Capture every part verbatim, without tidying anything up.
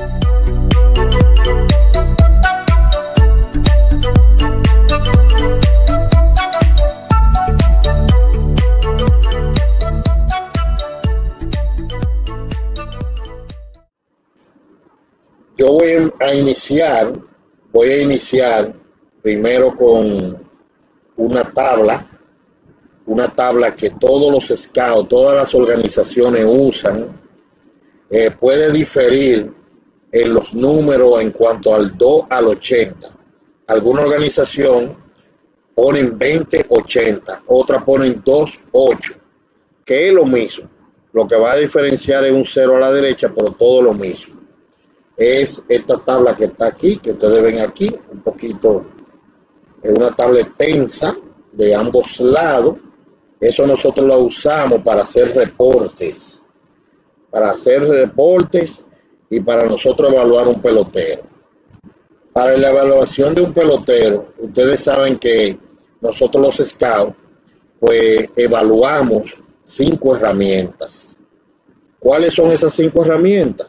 Yo voy a iniciar, voy a iniciar primero con una tabla, una tabla que todos los scouts, todas las organizaciones usan. Eh, puede diferir en los números en cuanto al dos al ochenta. Alguna organización ponen veinte ochenta, otra ponen dos ocho, que es lo mismo. Lo que va a diferenciar es un cero a la derecha, pero todo lo mismo. Es esta tabla que está aquí, que ustedes ven aquí, un poquito, es una tabla extensa de ambos lados. Eso nosotros lo usamos para hacer reportes, para hacer reportes y para nosotros evaluar un pelotero. Para la evaluación de un pelotero, ustedes saben que nosotros los scouts, pues evaluamos cinco herramientas. ¿Cuáles son esas cinco herramientas?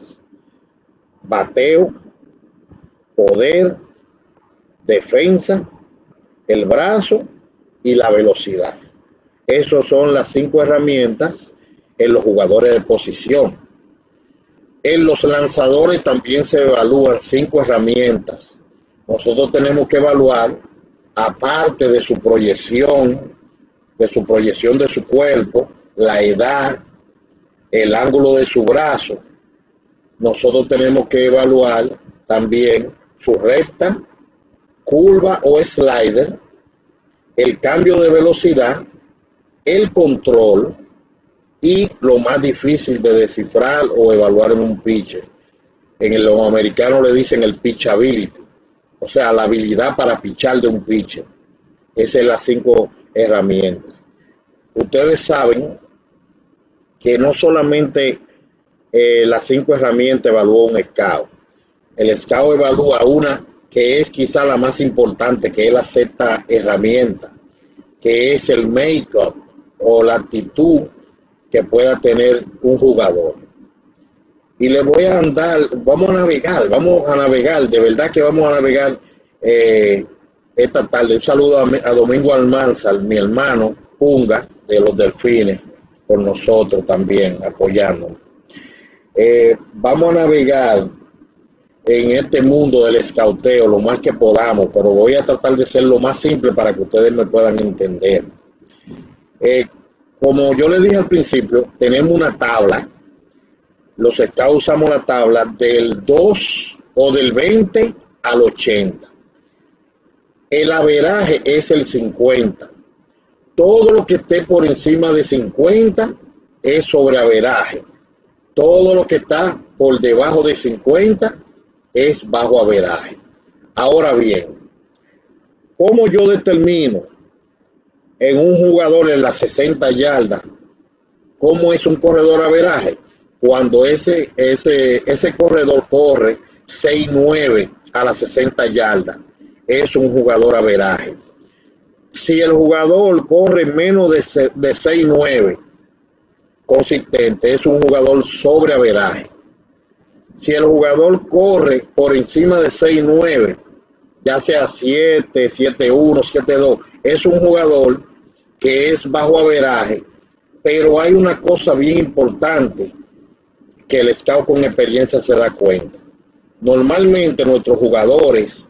Bateo, poder, defensa, el brazo y la velocidad. Esas son las cinco herramientas en los jugadores de posición. En los lanzadores también se evalúan cinco herramientas. Nosotros tenemos que evaluar, aparte de su proyección, de su proyección de su cuerpo, la edad, el ángulo de su brazo. Nosotros tenemos que evaluar también su recta, curva o slider, el cambio de velocidad, el control y lo más difícil de descifrar o evaluar en un pitcher. En el americano le dicen el pitchability, o sea, la habilidad para pichar de un pitcher. Esas son las cinco herramientas. Ustedes saben que no solamente Eh, las cinco herramientas evalúa un scout. El scout evalúa una que es quizá la más importante, que es la sexta herramienta, que es el make-up o la actitud que pueda tener un jugador. Y le voy a andar, vamos a navegar, vamos a navegar, de verdad que vamos a navegar eh, esta tarde. Un saludo a, a Domingo Almanzar, mi hermano Punga de los Delfines, por nosotros también, apoyándonos. Eh, vamos a navegar en este mundo del escauteo lo más que podamos, pero voy a tratar de ser lo más simple para que ustedes me puedan entender. Eh, como yo les dije al principio, tenemos una tabla. Los scouts usamos la tabla del dos o del veinte al ochenta. El averaje es el cincuenta. Todo lo que esté por encima de cincuenta es sobre averaje. Todo lo que está por debajo de cincuenta es bajo averaje. Ahora bien, ¿cómo yo determino en un jugador en las sesenta yardas cómo es un corredor averaje? Cuando ese, ese, ese corredor corre seis nueve a las sesenta yardas, es un jugador averaje. Si el jugador corre menos de, de seis nueve, consistente, es un jugador sobre averaje. Si el jugador corre por encima de seis nueve, ya sea siete, siete uno, siete dos, es un jugador que es bajo averaje. Pero hay una cosa bien importante que el scout con experiencia se da cuenta. Normalmente nuestros jugadores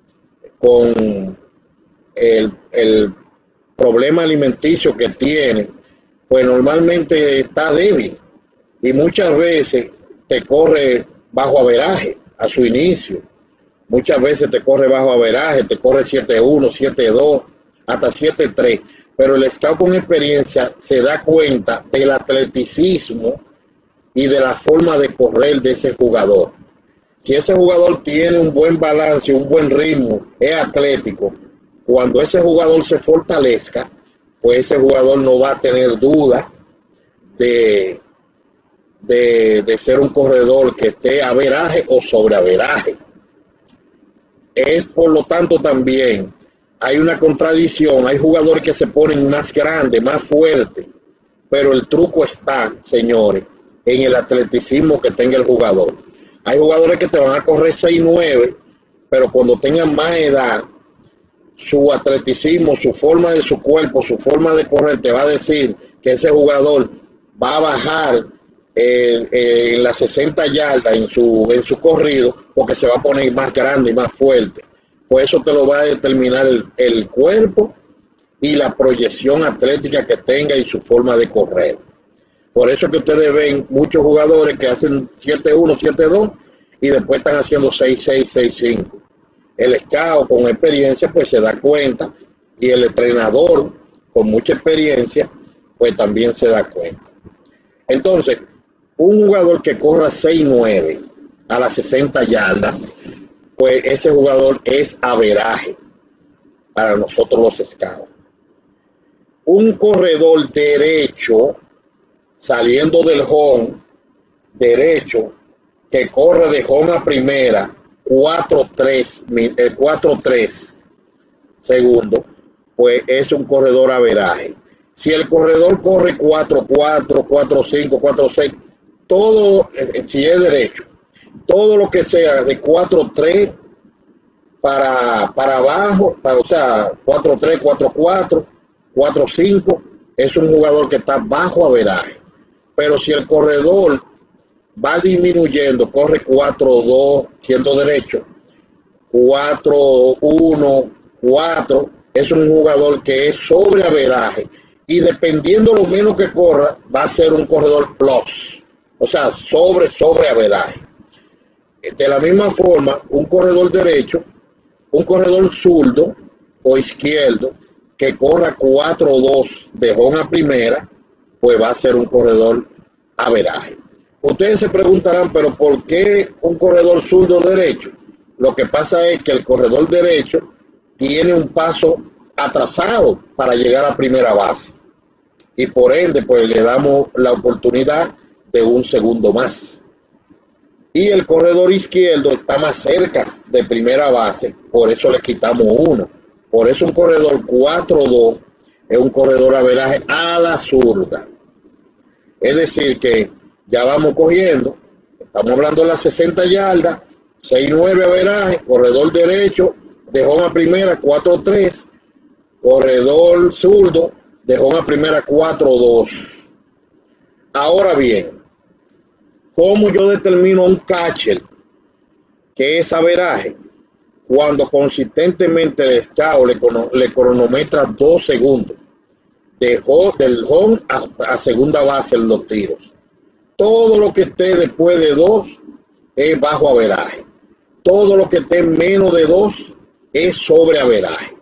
con el, el problema alimenticio que tienen, pues normalmente está débil y muchas veces te corre bajo averaje a su inicio. Muchas veces te corre bajo averaje, te corre siete uno, siete dos, hasta siete tres. Pero el scout con experiencia se da cuenta del atleticismo y de la forma de correr de ese jugador. Si ese jugador tiene un buen balance, un buen ritmo, es atlético, cuando ese jugador se fortalezca, pues ese jugador no va a tener duda de, de, de ser un corredor que esté averaje o sobre averaje. Es por lo tanto también, hay una contradicción, hay jugadores que se ponen más grandes, más fuertes, pero el truco está, señores, en el atleticismo que tenga el jugador. Hay jugadores que te van a correr seis nueve, pero cuando tengan más edad, su atleticismo, su forma de su cuerpo, su forma de correr, te va a decir que ese jugador va a bajar eh, eh, en las sesenta yardas en su, en su corrido, porque se va a poner más grande y más fuerte. Pues eso te lo va a determinar el, el cuerpo y la proyección atlética que tenga y su forma de correr. Por eso que ustedes ven muchos jugadores que hacen siete uno, siete dos y después están haciendo seis seis, seis cinco. El scout con experiencia pues se da cuenta, y el entrenador con mucha experiencia pues también se da cuenta. Entonces, un jugador que corra seis nueve a las sesenta yardas, pues ese jugador es averaje para nosotros los scouts. Un corredor derecho saliendo del home derecho que corre de home a primera cuatro tres segundos, pues es un corredor averaje. Si el corredor corre cuatro cuatro, cuatro cinco, cuatro seis, todo, si es derecho, todo lo que sea de cuatro tres para, para abajo, para, o sea, cuatro tres, cuatro cuatro, cuatro cinco, es un jugador que está bajo averaje. Pero si el corredor va disminuyendo, corre cuatro dos siendo derecho, cuatro uno, cuatro, es un jugador que es sobre averaje, y dependiendo lo menos que corra, va a ser un corredor plus, o sea, sobre, sobre averaje. De la misma forma, un corredor derecho, un corredor zurdo o izquierdo que corra cuatro dos de home a primera, pues va a ser un corredor averaje. Ustedes se preguntarán, pero ¿por qué un corredor zurdo derecho? Lo que pasa es que el corredor derecho tiene un paso atrasado para llegar a primera base, y por ende pues le damos la oportunidad de un segundo más. Y el corredor izquierdo está más cerca de primera base, por eso le quitamos uno. Por eso un corredor cuatro dos es un corredor averaje a la zurda. Es decir que ya vamos cogiendo, estamos hablando de las sesenta yardas, seis nueve averaje, corredor derecho, de home a primera cuatro tres, corredor zurdo, de home a primera cuatro dos. Ahora bien, ¿cómo yo determino un catcher que es averaje? Cuando consistentemente el scout le, le cronometra dos segundos de home, del home a, a segunda base en los tiros. Todo lo que esté después de dos es bajo averaje. Todo lo que esté menos de dos es sobre averaje.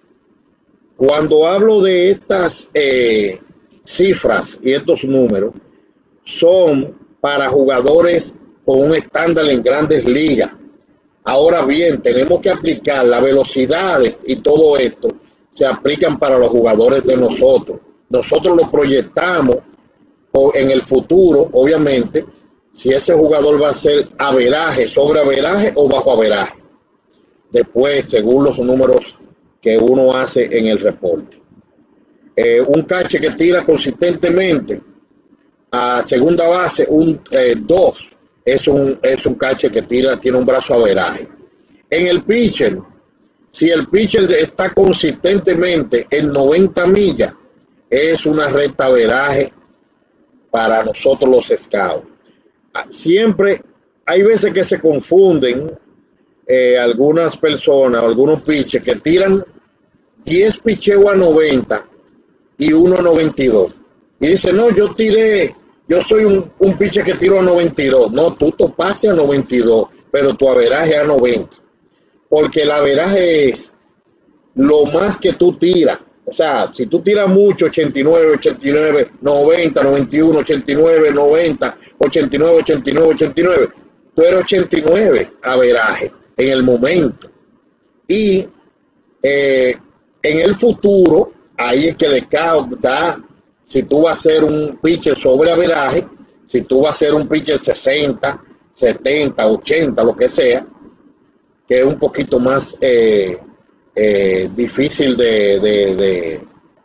Cuando hablo de estas eh, cifras y estos números, son para jugadores con un estándar en grandes ligas. Ahora bien, tenemos que aplicar las velocidades, y todo esto se aplican para los jugadores de nosotros. Nosotros lo proyectamos en el futuro, obviamente, si ese jugador va a ser averaje, sobre averaje o bajo averaje. Después, según los números que uno hace en el reporte. Eh, un catcher que tira consistentemente a segunda base, un dos, eh, es un, es un catcher que tira, tiene un brazo averaje. En el pitcher, si el pitcher está consistentemente en noventa millas, es una recta averaje para nosotros los scouts. Siempre hay veces que se confunden eh, algunas personas, algunos pitchers que tiran diez picheos a noventa y uno a noventa y dos. Y dicen, no, yo tiré, yo soy un, un pitcher que tiro a noventa y dos. No, tú topaste a noventa y dos, pero tu averaje a noventa. Porque el averaje es lo más que tú tiras. O sea, si tú tiras mucho, ochenta y nueve, ochenta y nueve, noventa, noventa y uno, ochenta y nueve, noventa, ochenta y nueve, ochenta y nueve, ochenta y nueve, tú eres ochenta y nueve averaje en el momento. Y eh, en el futuro, ahí es que el scout da, si tú vas a ser un pitcher sobre averaje, si tú vas a ser un pitcher sesenta, setenta, ochenta, lo que sea, que es un poquito más eh, eh, difícil de, de, de,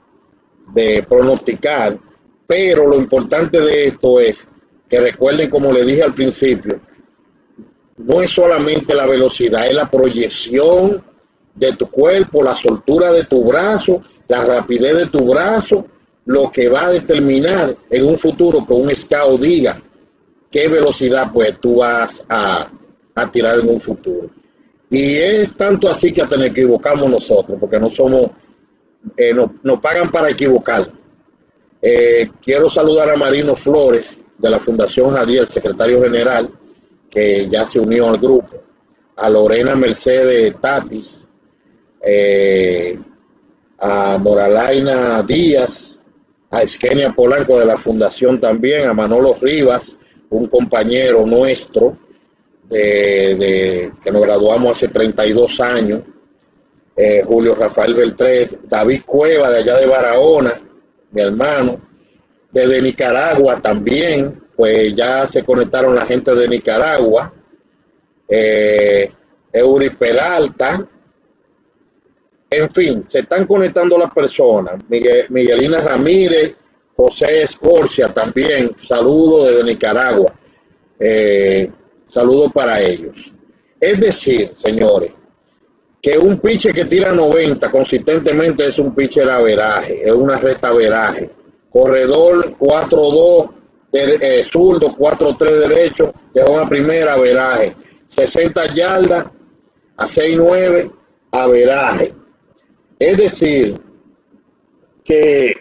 de pronosticar, pero lo importante de esto es que recuerden, como les dije al principio, no es solamente la velocidad, es la proyección de tu cuerpo, la soltura de tu brazo, la rapidez de tu brazo, lo que va a determinar en un futuro que un scout diga qué velocidad pues tú vas a, a tirar en un futuro. Y es tanto así que hasta nos equivocamos nosotros, porque no somos, eh, no, nos pagan para equivocar. Eh, quiero saludar a Marino Flores de la Fundación Jadiel, secretario general, que ya se unió al grupo, a Lorena Mercedes Tatis, eh, a Moralaina Díaz, a Esquenia Polanco de la Fundación también, a Manolo Rivas, un compañero nuestro de, de, que nos graduamos hace treinta y dos años, eh, Julio Rafael Beltré, David Cueva de allá de Barahona, mi hermano, desde Nicaragua también, pues ya se conectaron la gente de Nicaragua, eh, Eury Peralta, en fin, se están conectando las personas, Miguel, Miguelina Ramírez, José Escorcia también, saludos desde Nicaragua, eh, saludos para ellos. Es decir, señores, que un pitcher que tira noventa consistentemente es un pitcher averaje, es una recta averaje. Corredor cuatro dos, eh, zurdo, cuatro tres derecho, dejó una primera, averaje. sesenta yardas a seis nueve, averaje. Es decir, que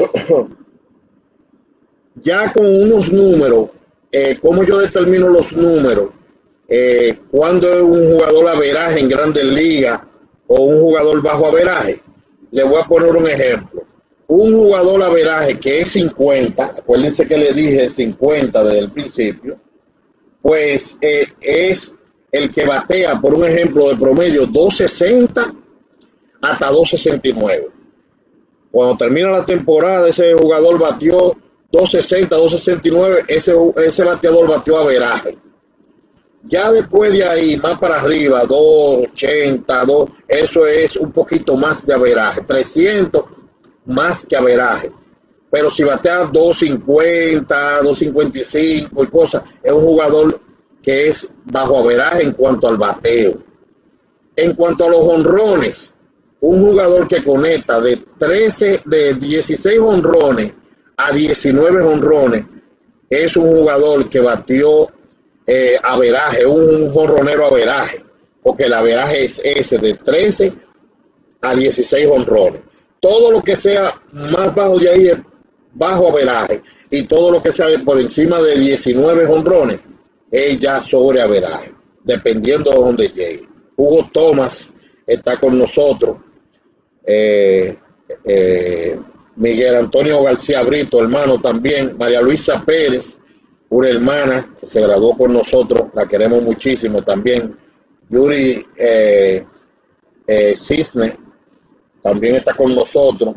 ya con unos números, eh, ¿cómo yo determino los números? Eh, ¿Cuándo es un jugador averaje en Grandes Ligas o un jugador bajo averaje? Le voy a poner un ejemplo. Un jugador averaje que es cincuenta, acuérdense que le dije cincuenta desde el principio, pues eh, es el que batea, por un ejemplo, de promedio dos sesenta hasta dos sesenta y nueve. Cuando termina la temporada, ese jugador batió dos sesenta, dos sesenta y nueve, ese, ese bateador batió averaje. Ya después de ahí, más para arriba, dos ochenta, dos, eso es un poquito más de averaje, trescientos más que averaje. Pero si batea dos cincuenta, dos cincuenta y cinco y cosas, es un jugador que es bajo averaje en cuanto al bateo. En cuanto a los jonrones, un jugador que conecta de trece, de dieciséis jonrones a diecinueve jonrones, es un jugador que batió eh, averaje, un jonronero averaje, porque el averaje es ese de trece a dieciséis jonrones. Todo lo que sea más bajo de ahí es bajo averaje, y todo lo que sea por encima de diecinueve jonrones es ya sobre averaje, dependiendo de donde llegue. Hugo Thomas está con nosotros, eh, eh, Miguel Antonio García Brito, hermano también, María Luisa Pérez, una hermana que se graduó con nosotros, la queremos muchísimo también. Yuri eh, eh, Cisne también está con nosotros.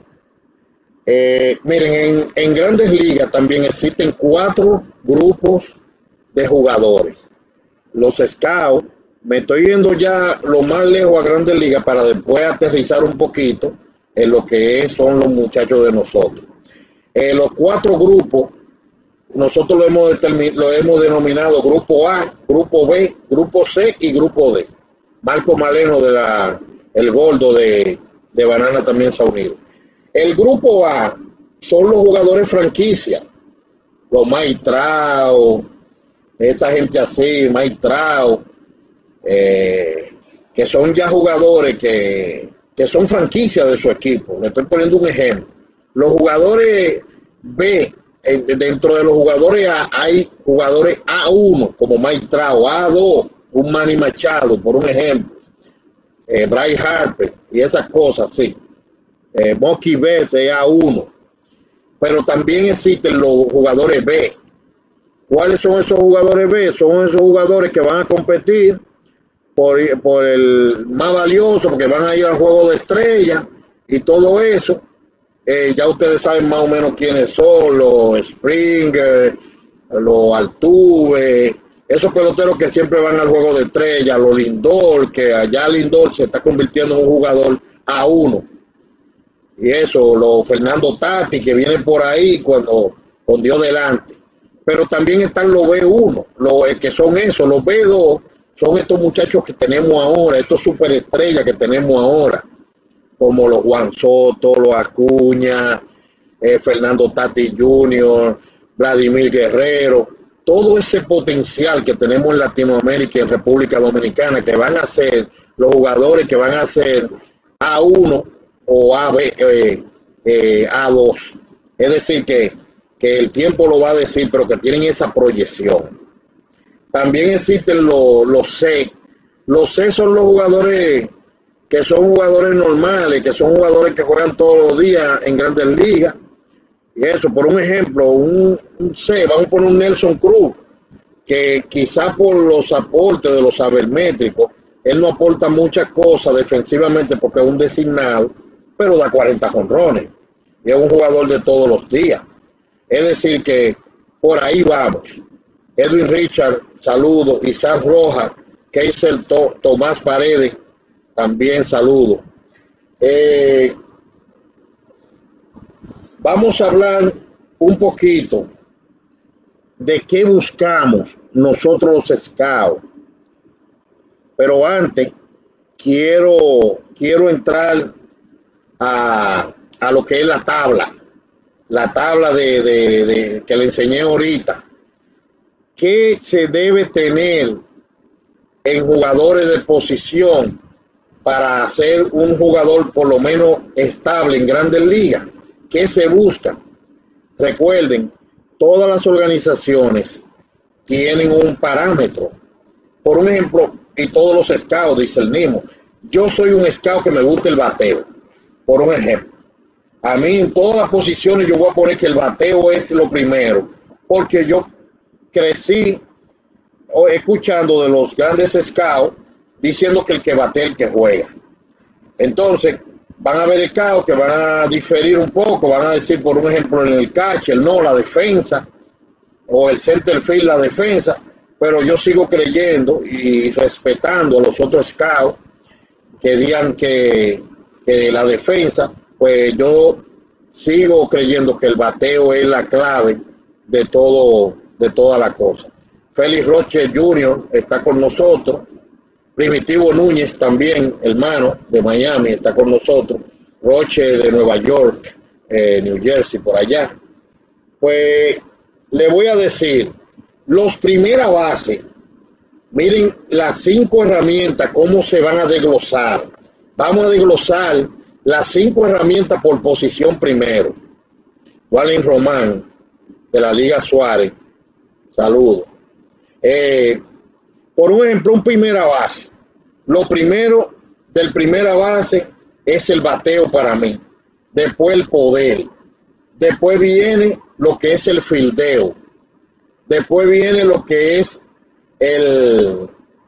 Eh, miren, en, en Grandes Ligas también existen cuatro grupos de jugadores. Los scouts, me estoy yendo ya lo más lejos a Grandes Ligas para después aterrizar un poquito en lo que es, son los muchachos de nosotros. Eh, los cuatro grupos, nosotros lo hemos, lo hemos denominado Grupo A, Grupo B, Grupo C y Grupo D. Marco Maleno, de la, el gordo de, de Banana, también se ha unido. El Grupo A son los jugadores franquicia, los Maestrao, esa gente así, Maestrao, eh, que son ya jugadores que, que son franquicias de su equipo. Le estoy poniendo un ejemplo. Los jugadores B, eh, dentro de los jugadores A hay jugadores A uno, como Maestrao, A dos, un Manny Machado, por un ejemplo, eh, Bryce Harper y esas cosas, sí. Eh, Mookie Betts es A uno, pero también existen los jugadores B. ¿Cuáles son esos jugadores B? Son esos jugadores que van a competir por, por el más valioso, porque van a ir al juego de estrella y todo eso. Eh, ya ustedes saben más o menos quiénes son, los Springer, los Altuve, esos peloteros que siempre van al juego de estrella, los Lindor, que allá Lindor se está convirtiendo en un jugador A uno. Y eso, los Fernando Tati, que vienen por ahí cuando con Dios delante. Pero también están los B uno, los que son esos, los B dos, son estos muchachos que tenemos ahora, estos superestrellas que tenemos ahora, como los Juan Soto, los Acuña, eh, Fernando Tatis junior, Vladimir Guerrero, todo ese potencial que tenemos en Latinoamérica y en República Dominicana, que van a ser los jugadores que van a ser A uno o A B, eh, eh, A dos. Es decir, que, que el tiempo lo va a decir, pero que tienen esa proyección. También existen los, los C. Los C son los jugadores que son jugadores normales, que son jugadores que juegan todos los días en Grandes Ligas. Y eso, por un ejemplo, un, un C, vamos a poner un Nelson Cruz, que quizá por los aportes de los sabermétricos, él no aporta muchas cosas defensivamente porque es un designado, pero da cuarenta jonrones. Y es un jugador de todos los días. Es decir, que por ahí vamos. Edwin Richard, saludo. Isaac Rojas, Keisel to Tomás Paredes, también saludo. Eh, vamos a hablar un poquito de qué buscamos nosotros los scouts. Pero antes quiero, quiero entrar a, a lo que es la tabla. La tabla de, de, de, que le enseñé ahorita. ¿Qué se debe tener en jugadores de posición para ser un jugador por lo menos estable en Grandes Ligas? ¿Qué se busca? Recuerden, todas las organizaciones tienen un parámetro. Por un ejemplo, y todos los scouts discernimos. Yo soy un scout que me gusta el bateo. Por un ejemplo. A mí en todas las posiciones yo voy a poner que el bateo es lo primero. Porque yo crecí escuchando de los grandes scouts diciendo que el que batea es el que juega. Entonces, van a haber scouts que van a diferir un poco, van a decir, por un ejemplo, en el catcher, no, la defensa, o el center field, la defensa, pero yo sigo creyendo y respetando a los otros scouts que digan que, que la defensa, pues yo sigo creyendo que el bateo es la clave de todo, de toda la cosa. Félix Roche junior está con nosotros. Primitivo Núñez también, hermano de Miami, está con nosotros. Roche de Nueva York, eh, New Jersey, por allá. Pues le voy a decir, los primera base, miren las cinco herramientas, cómo se van a desglosar. Vamos a desglosar las cinco herramientas por posición primero. Walin Román, de la Liga Suárez, saludos. Eh, por un ejemplo, un primera base. Lo primero del primera base es el bateo para mí. Después el poder. Después viene lo que es el fildeo. Después viene lo que es el,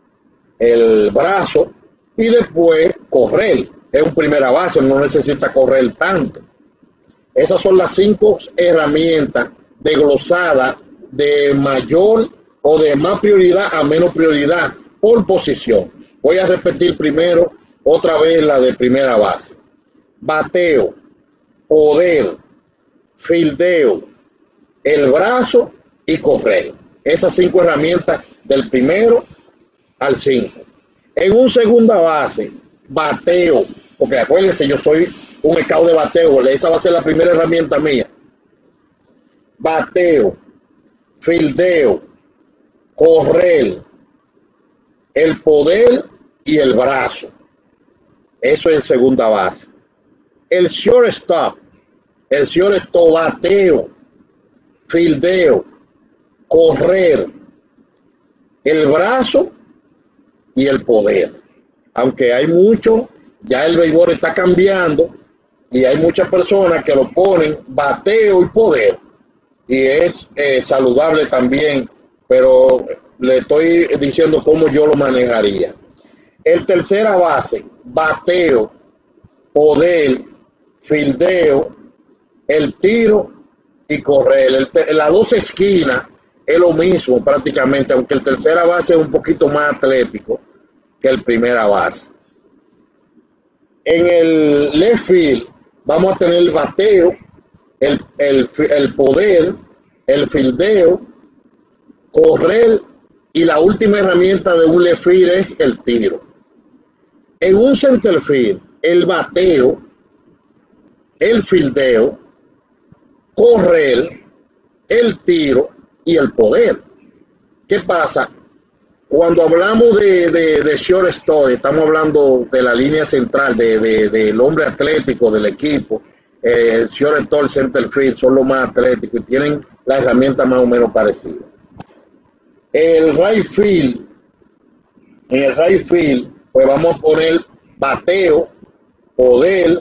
el brazo. Y después correr. Es un primera base, no necesita correr tanto. Esas son las cinco herramientas desglosadas de mayor o de más prioridad a menos prioridad por posición. Voy a repetir primero otra vez la de primera base. Bateo, poder, fildeo, el brazo y correr. Esas cinco herramientas del primero al cinco. En un segunda base, bateo, porque acuérdense, yo soy un scout de bateo, esa va a ser la primera herramienta mía. Bateo, fildeo, correr, el poder y el brazo. Eso es en segunda base. El shortstop, el shortstop, bateo, fildeo, correr, el brazo y el poder. Aunque hay mucho, ya el béisbol está cambiando y hay muchas personas que lo ponen bateo y poder. Y es eh, saludable también, pero le estoy diciendo cómo yo lo manejaría. El tercera base, bateo, poder, fildeo, el tiro y correr. El, las dos esquinas es lo mismo prácticamente, aunque el tercera base es un poquito más atlético que el primera base. En el left field vamos a tener el bateo, el, el, el poder, el fildeo, correr y la última herramienta de un left field es el tiro. En un center field, el bateo, el fildeo, correr, el tiro y el poder. ¿Qué pasa? Cuando hablamos de, de, de shortstop, estamos hablando de la línea central, de, de, del hombre atlético del equipo. Eh, el shortstop, el center field son los más atléticos y tienen la herramienta más o menos parecida. El right field, en el right field, pues vamos a poner bateo, poder,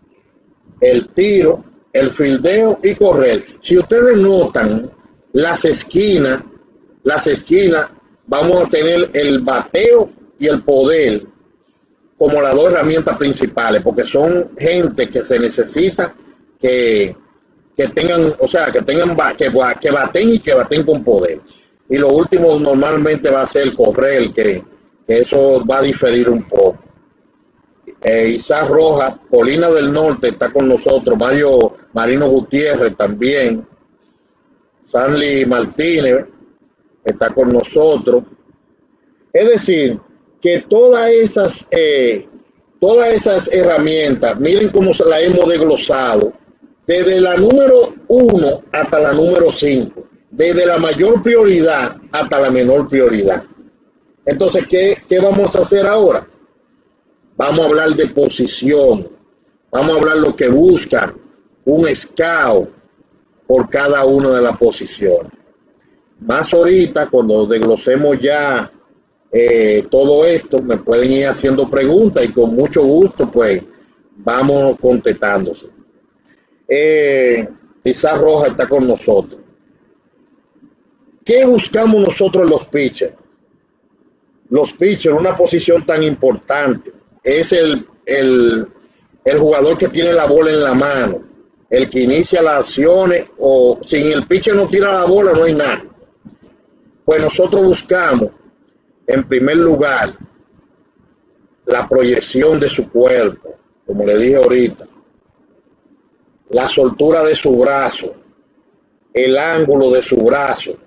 el tiro, el fildeo y correr. Si ustedes notan las esquinas, las esquinas, vamos a tener el bateo y el poder como las dos herramientas principales, porque son gente que se necesita que, que tengan, o sea, que tengan que, que baten y que baten con poder. Y lo último normalmente va a ser el correr, que, que eso va a diferir un poco. Eh, Isaac Rojas, Colina del Norte, está con nosotros. Mario Marino Gutiérrez también. Sanly Martínez está con nosotros. Es decir, que todas esas, eh, todas esas herramientas, miren cómo se las hemos desglosado, desde la número uno hasta la número cinco, desde la mayor prioridad hasta la menor prioridad. Entonces, ¿qué, qué vamos a hacer ahora? Vamos a hablar de posición, vamos a hablar lo que busca un scout por cada una de las posiciones. Más ahorita, cuando desglosemos ya eh, todo esto, me pueden ir haciendo preguntas y con mucho gusto, pues, vamos contestándose. Eh, Isaac Rojas está con nosotros. ¿Qué buscamos nosotros los pitchers? Los pitchers, una posición tan importante, es el, el, el jugador que tiene la bola en la mano, el que inicia las acciones, o sin el pitcher no tira la bola, no hay nada. Pues nosotros buscamos, en primer lugar, la proyección de su cuerpo, como le dije ahorita, la soltura de su brazo, el ángulo de su brazo.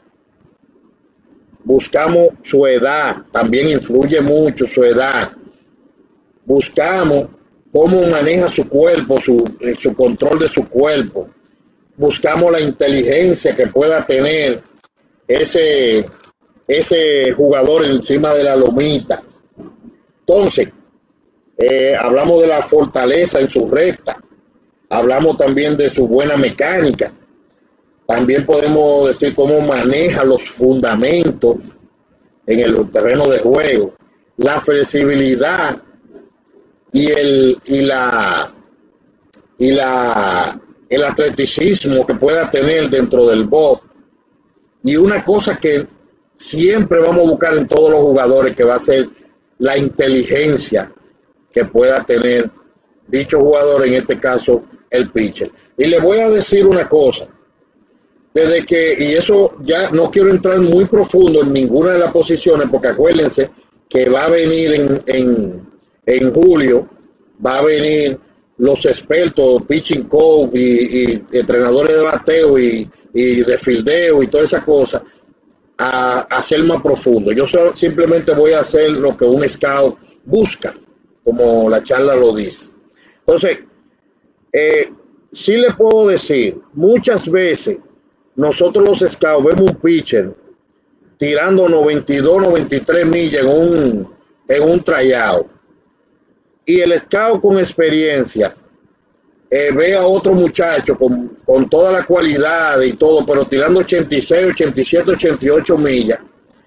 Buscamos su edad, también influye mucho su edad. Buscamos cómo maneja su cuerpo, su, su control de su cuerpo. Buscamos la inteligencia que pueda tener ese, ese jugador encima de la lomita. Entonces, eh, hablamos de la fortaleza en su recta. Hablamos también de su buena mecánica. También podemos decir cómo maneja los fundamentos en el terreno de juego, la flexibilidad y el y la y la el atleticismo que pueda tener dentro del box. Y una cosa que siempre vamos a buscar en todos los jugadores, que va a ser la inteligencia que pueda tener dicho jugador, en este caso el pitcher. Y le voy a decir una cosa. Desde que, y eso ya no quiero entrar muy profundo en ninguna de las posiciones, porque acuérdense que va a venir en, en, en julio, va a venir los expertos, pitching coach y, y entrenadores de bateo y, y de fildeo y todas esas cosas, a, a ser más profundo. Yo solo, simplemente voy a hacer lo que un scout busca, como la charla lo dice. Entonces, eh, sí le puedo decir, muchas veces nosotros los scouts vemos un pitcher tirando noventa y dos, noventa y tres millas en un, en un tryout. Y el scout con experiencia eh, ve a otro muchacho con, con toda la cualidad y todo, pero tirando ochenta y seis, ochenta y siete, ochenta y ocho millas.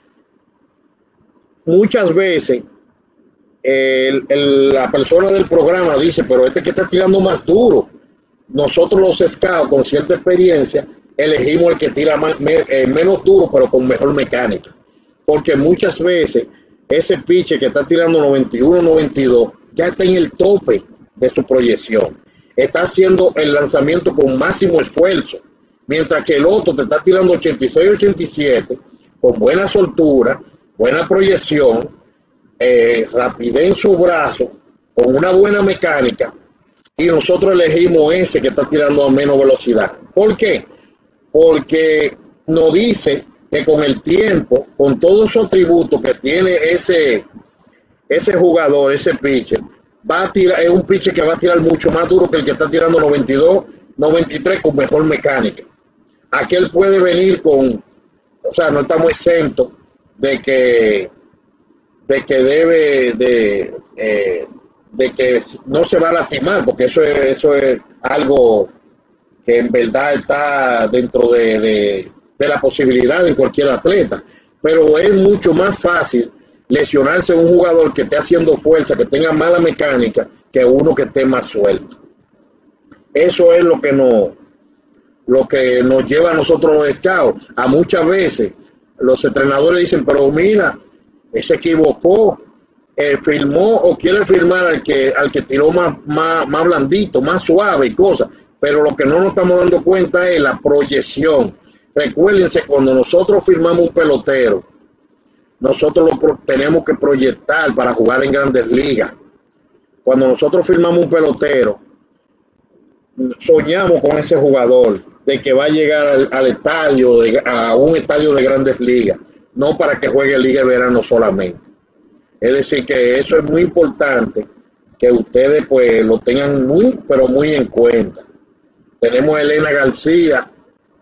Muchas veces el, el, la persona del programa dice, pero este que está tirando más duro. Nosotros los scouts con cierta experiencia elegimos el que tira más, me, eh, menos duro, pero con mejor mecánica. Porque muchas veces ese pitcher que está tirando noventa y uno, noventa y dos ya está en el tope de su proyección. Está haciendo el lanzamiento con máximo esfuerzo. Mientras que el otro te está tirando ochenta y seis, ochenta y siete con buena soltura, buena proyección, eh, rapidez en su brazo, con una buena mecánica. Y nosotros elegimos ese que está tirando a menos velocidad. ¿Por qué? Porque nos dice que con el tiempo, con todos esos atributos que tiene ese, ese jugador, ese pitcher, va a tirar, es un pitcher que va a tirar mucho más duro que el que está tirando noventa y dos, noventa y tres con mejor mecánica. Aquel puede venir con, o sea, no estamos exentos de que, de que debe de, eh, de que no se va a lastimar, porque eso es, eso es algo que en verdad está dentro de, de, de la posibilidad de cualquier atleta, pero es mucho más fácil lesionarse un jugador que esté haciendo fuerza, que tenga mala mecánica, que uno que esté más suelto. Eso es lo que nos, lo que nos lleva a nosotros los scouts. A muchas veces los entrenadores dicen, pero mira, se equivocó, eh, firmó o quiere firmar al que, al que tiró más, más, más blandito, más suave y cosas. Pero lo que no nos estamos dando cuenta es la proyección. Recuérdense, cuando nosotros firmamos un pelotero, nosotros lo pro tenemos que proyectar para jugar en Grandes Ligas. Cuando nosotros firmamos un pelotero, soñamos con ese jugador de que va a llegar al, al estadio, de, a un estadio de Grandes Ligas, no para que juegue Liga de Verano solamente. Es decir, que eso es muy importante, que ustedes pues lo tengan muy, pero muy en cuenta. Tenemos a Elena García,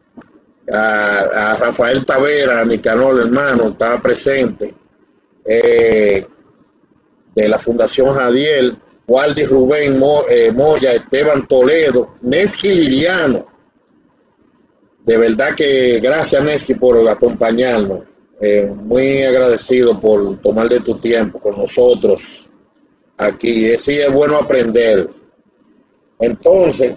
a, a Rafael Tavera, a Nicanor, hermano, estaba presente, eh, de la Fundación Jadiel, Waldi Rubén Mo, eh, Moya, Esteban Toledo, Nesky Liriano. De verdad que gracias, Nesky, por acompañarnos. Eh, muy agradecido por tomar de tu tiempo con nosotros aquí. Eh, sí, es bueno aprender. Entonces,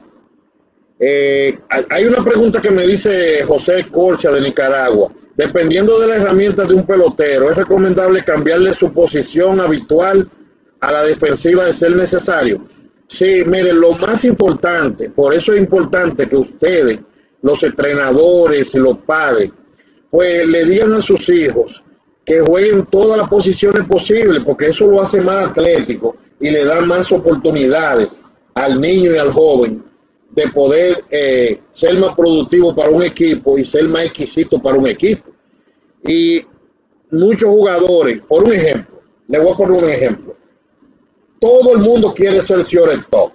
Eh, hay una pregunta que me dice José Corcha de Nicaragua. Dependiendo de la herramienta de un pelotero, ¿es recomendable cambiarle su posición habitual a la defensiva de ser necesario? Sí, miren, lo más importante, por eso es importante que ustedes, los entrenadores y los padres, pues le digan a sus hijos que jueguen todas las posiciones posibles, porque eso lo hace más atlético y le da más oportunidades al niño y al joven de poder eh, ser más productivo para un equipo y ser más exquisito para un equipo. Y muchos jugadores, por un ejemplo, le voy a poner un ejemplo. Todo el mundo quiere ser shortstop.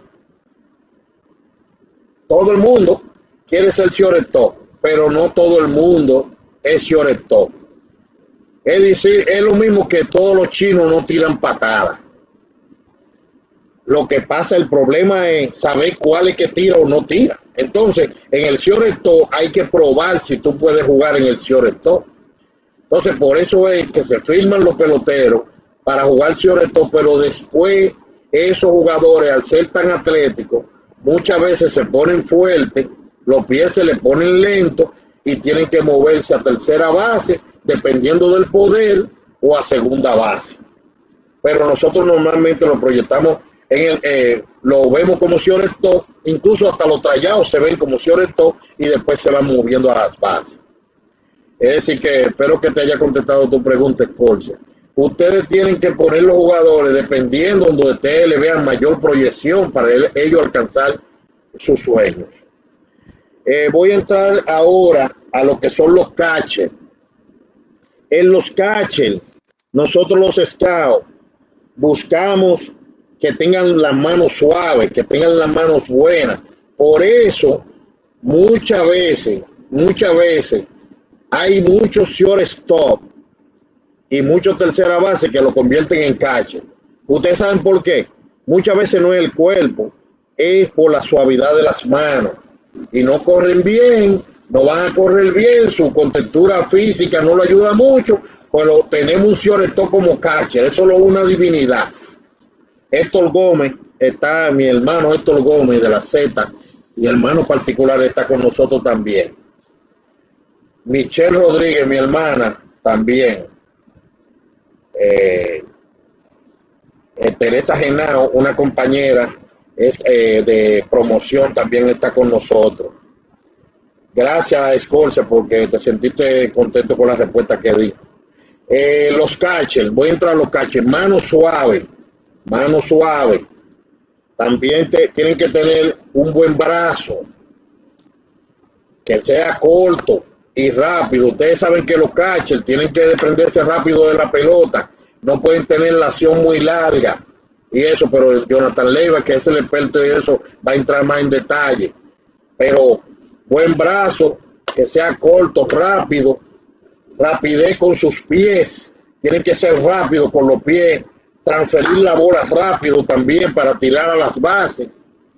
Todo el mundo quiere ser shortstop, pero no todo el mundo es shortstop. Es decir, es lo mismo que todos los chinos no tiran patadas. Lo que pasa, el problema es saber cuál es que tira o no tira. Entonces, en el shortstop hay que probar si tú puedes jugar en el shortstop. Entonces, por eso es que se firman los peloteros para jugar shortstop, pero después esos jugadores, al ser tan atléticos, muchas veces se ponen fuertes, los pies se les ponen lentos y tienen que moverse a tercera base, dependiendo del poder, o a segunda base. Pero nosotros normalmente lo proyectamos en el, eh, lo vemos como shortstop, incluso hasta los trayados se ven como shortstop y después se van moviendo a las bases. Es decir que espero que te haya contestado tu pregunta, Scorcia. Ustedes tienen que poner los jugadores dependiendo donde ustedes le vean mayor proyección para el, ellos alcanzar sus sueños. Eh, voy a entrar ahora a lo que son los catchers. En los catchers, nosotros los scouts buscamos que tengan las manos suaves, que tengan las manos buenas. Por eso, muchas veces, muchas veces, hay muchos shortstop y muchos tercera base que lo convierten en catcher. Ustedes saben por qué. Muchas veces no es el cuerpo, es por la suavidad de las manos. Y no corren bien, no van a correr bien, su contextura física no lo ayuda mucho, pero tenemos un shortstop como catcher, eso es una divinidad. Héctor Gómez, está mi hermano Héctor Gómez de la Z, y hermano particular está con nosotros también. Michelle Rodríguez, mi hermana, también. Eh, eh, Teresa Genao, una compañera es, eh, de promoción, también está con nosotros. Gracias, Scorcia, porque te sentiste contento con la respuesta que di. Eh, los catchers, voy a entrar a los catchers, mano suave. Mano suave. También te, tienen que tener un buen brazo, que sea corto, y rápido. Ustedes saben que los catchers tienen que desprenderse rápido de la pelota, no pueden tener la acción muy larga y eso, pero Jonathan Leiva, que es el experto de eso, va a entrar más en detalle. Pero buen brazo, que sea corto, rápido, rapidez con sus pies, tienen que ser rápido con los pies, transferir la bola rápido también para tirar a las bases.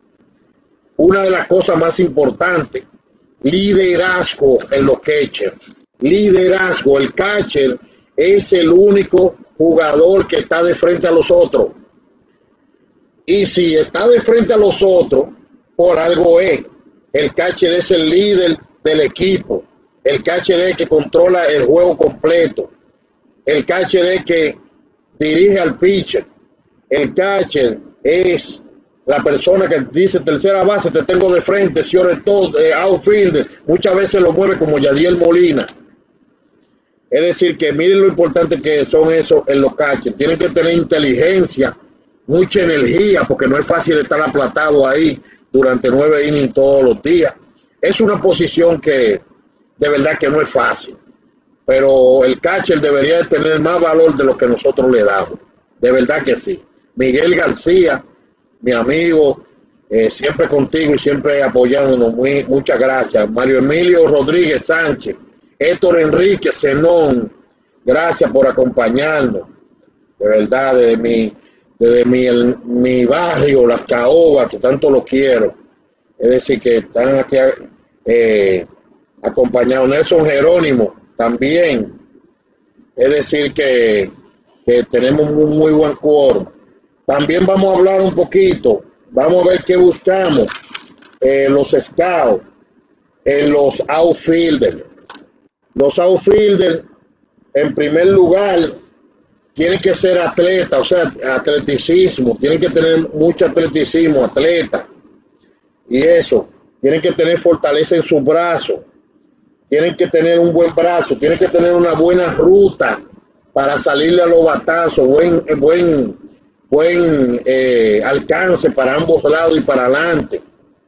Una de las cosas más importantes, liderazgo en los catchers. Liderazgo, el catcher es el único jugador que está de frente a los otros. Y si está de frente a los otros, por algo es. El catcher es el líder del equipo. El catcher es el que controla el juego completo. El catcher es el que dirige al pitcher. El catcher es la persona que dice tercera base, te tengo de frente, señores, todo, eh, outfielder, muchas veces lo mueve como Yadiel Molina. Es decir, que miren lo importante que son esos en los catchers. Tienen que tener inteligencia, mucha energía, porque no es fácil estar aplatado ahí durante nueve innings todos los días. Es una posición que de verdad que no es fácil, pero el catcher debería tener más valor de lo que nosotros le damos. De verdad que sí. Miguel García, mi amigo, eh, siempre contigo y siempre apoyándonos. Muy, muchas gracias. Mario Emilio Rodríguez Sánchez, Héctor Enrique Zenón, gracias por acompañarnos. De verdad, desde mi, desde mi, el, mi barrio, Las Caobas, que tanto lo quiero. Es decir, que están aquí eh, acompañados. Nelson Jerónimo también. Es decir, que, que tenemos un muy buen quórum. También vamos a hablar un poquito, vamos a ver qué buscamos en eh, los scouts, en los outfielders. Los outfielders, en primer lugar, tienen que ser atletas, o sea, atleticismo, tienen que tener mucho atleticismo, atleta, y eso, tienen que tener fortaleza en sus brazos, tienen que tener un buen brazo, tienen que tener una buena ruta para salirle a los batazos, buen, buen buen eh, alcance para ambos lados y para adelante.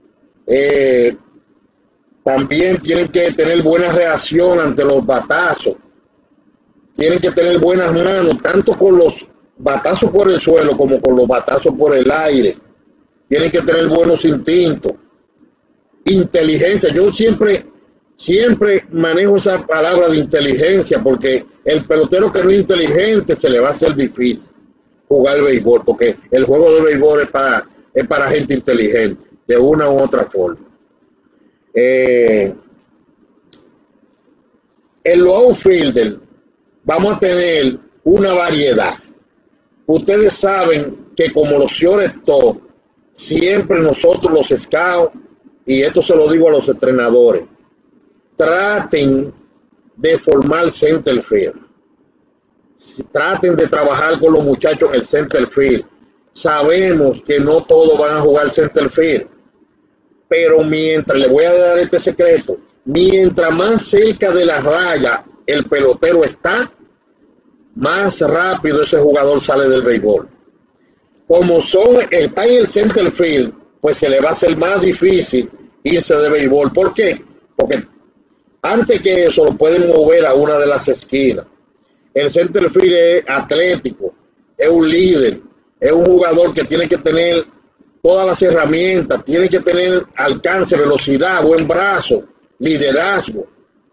Eh, también tienen que tener buena reacción ante los batazos. Tienen que tener buenas manos, tanto con los batazos por el suelo como con los batazos por el aire. Tienen que tener buenos instintos. Inteligencia. Yo siempre, siempre manejo esa palabra de inteligencia, porque el pelotero que no es inteligente se le va a hacer difícil jugar el béisbol, porque el juego de béisbol es para, es para gente inteligente, de una u otra forma. Eh, en los outfielders vamos a tener una variedad. Ustedes saben que como los shortstop, siempre nosotros los scouts, y esto se lo digo a los entrenadores, traten de formar center field. Traten de trabajar con los muchachos en el center field. Sabemos que no todos van a jugar center field, pero mientras, le voy a dar este secreto, mientras más cerca de la raya el pelotero está, más rápido ese jugador sale del béisbol. Como son, está en el center field, pues se le va a hacer más difícil irse de béisbol. ¿Por qué? Porque antes que eso lo pueden mover a una de las esquinas. El center field es atlético, es un líder, es un jugador que tiene que tener todas las herramientas, tiene que tener alcance, velocidad, buen brazo, liderazgo,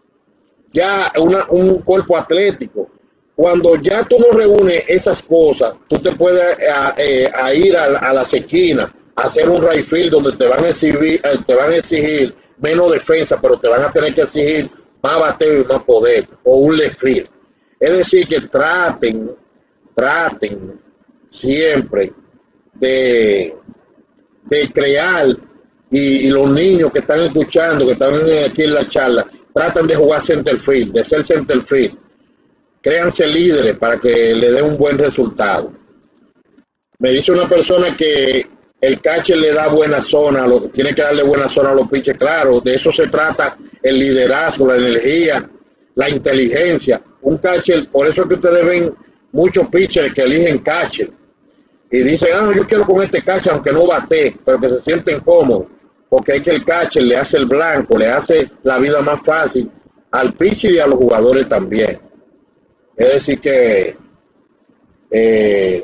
ya una, un cuerpo atlético. Cuando ya tú no reúnes esas cosas, tú te puedes a, eh, a ir a, a las esquinas, a hacer un right field donde te van a exhibir, eh, te van a exigir menos defensa, pero te van a tener que exigir más bateo y más poder, o un left field. Es decir, que traten, traten siempre de, de crear, y, y los niños que están escuchando, que están aquí en la charla, tratan de jugar center field, de ser center field. Créanse líderes para que le den un buen resultado. Me dice una persona que el catcher le da buena zona, lo, tiene que darle buena zona a los pitchers. Claro, de eso se trata el liderazgo, la energía, la inteligencia. Un catcher, por eso es que ustedes ven muchos pitchers que eligen catcher y dicen, ah, no, yo quiero con este catcher aunque no bate, pero que se sienten cómodos, porque es que el catcher le hace el blanco, le hace la vida más fácil al pitcher y a los jugadores también. Es decir que eh,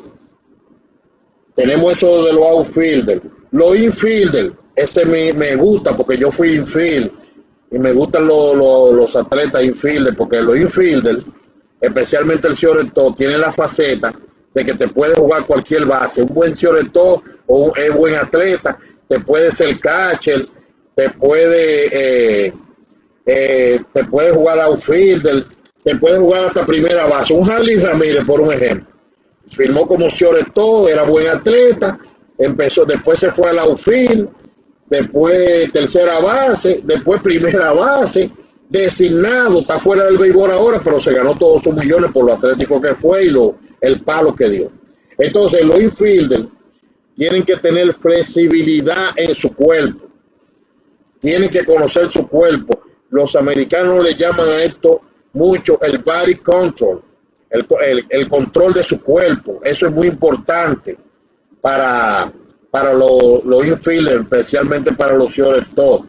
tenemos eso de los outfielders. Los infielders, ese me, me gusta porque yo fui infield y me gustan los, los, los atletas infielders, porque los infielders, especialmente el shortstop, tiene la faceta de que te puede jugar cualquier base. Un buen shortstop o un, es buen atleta, te puede ser catcher, te puede eh, eh, te puede jugar outfielder, te puede jugar hasta primera base. Un Harley Ramírez, por un ejemplo, firmó como shortstop, era buen atleta, empezó, después se fue al outfield, después tercera base, después primera base, designado, está fuera del béisbol ahora, pero se ganó todos sus millones por lo atlético que fue y lo, el palo que dio. Entonces los infielders tienen que tener flexibilidad en su cuerpo, tienen que conocer su cuerpo. Los americanos le llaman a esto mucho el body control, el, el, el control de su cuerpo. Eso es muy importante para, para los, los infielders, especialmente para los shortstop.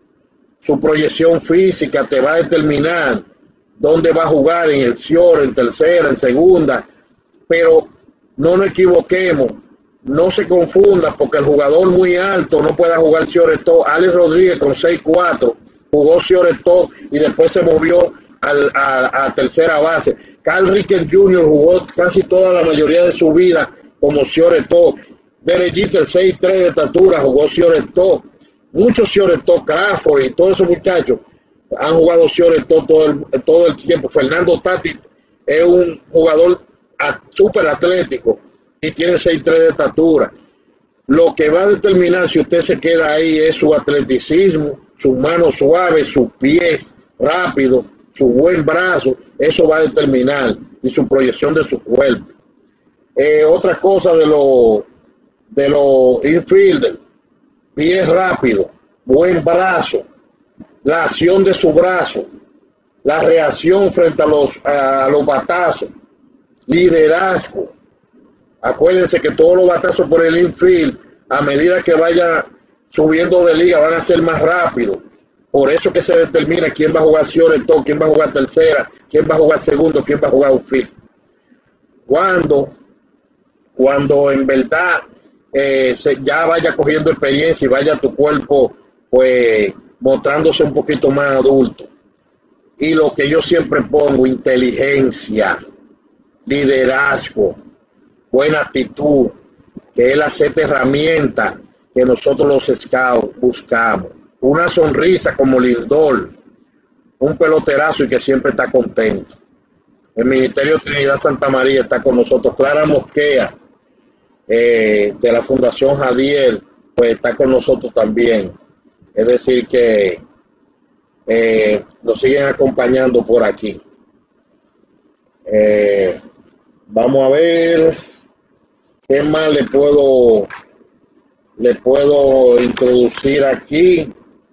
Su proyección física te va a determinar dónde va a jugar, en el short, en tercera, en segunda, pero no nos equivoquemos, no se confunda, porque el jugador muy alto no puede jugar shortstop. Alex Rodríguez con seis cuatro jugó shortstop y después se movió al, a, a tercera base. Cal Ripken junior jugó casi toda la mayoría de su vida como shortstop. Derek Jeter, seis tres de estatura, jugó shortstop. Muchos shortstop, Crawford y todos esos muchachos han jugado shortstop todo el, todo el tiempo. Fernando Tatis es un jugador súper atlético y tiene seis tres de estatura. Lo que va a determinar si usted se queda ahí es su atleticismo, sus manos suaves, sus pies rápidos, su buen brazo. Eso va a determinar, y su proyección de su cuerpo. Eh, otra cosa de los de los infielders: pies rápido, buen brazo, la acción de su brazo, la reacción frente a los, a los batazos, liderazgo. Acuérdense que todos los batazos por el infield, a medida que vaya subiendo de liga, van a ser más rápidos. Por eso que se determina quién va a jugar shortstop, quién va a jugar tercera, quién va a jugar segundo, quién va a jugar outfield. Cuando, cuando en verdad eh, se, ya vaya cogiendo experiencia y vaya tu cuerpo pues mostrándose un poquito más adulto. Y lo que yo siempre pongo: inteligencia, liderazgo, buena actitud, que es la set herramienta que nosotros los scouts buscamos. Una sonrisa como Lindor, un peloterazo y que siempre está contento. El Ministerio Trinidad Santa María está con nosotros. Clara Mosquea, eh, de la Fundación Jadiel, pues está con nosotros también. Es decir que eh, nos siguen acompañando por aquí. Eh, vamos a ver qué más le puedo le puedo introducir aquí.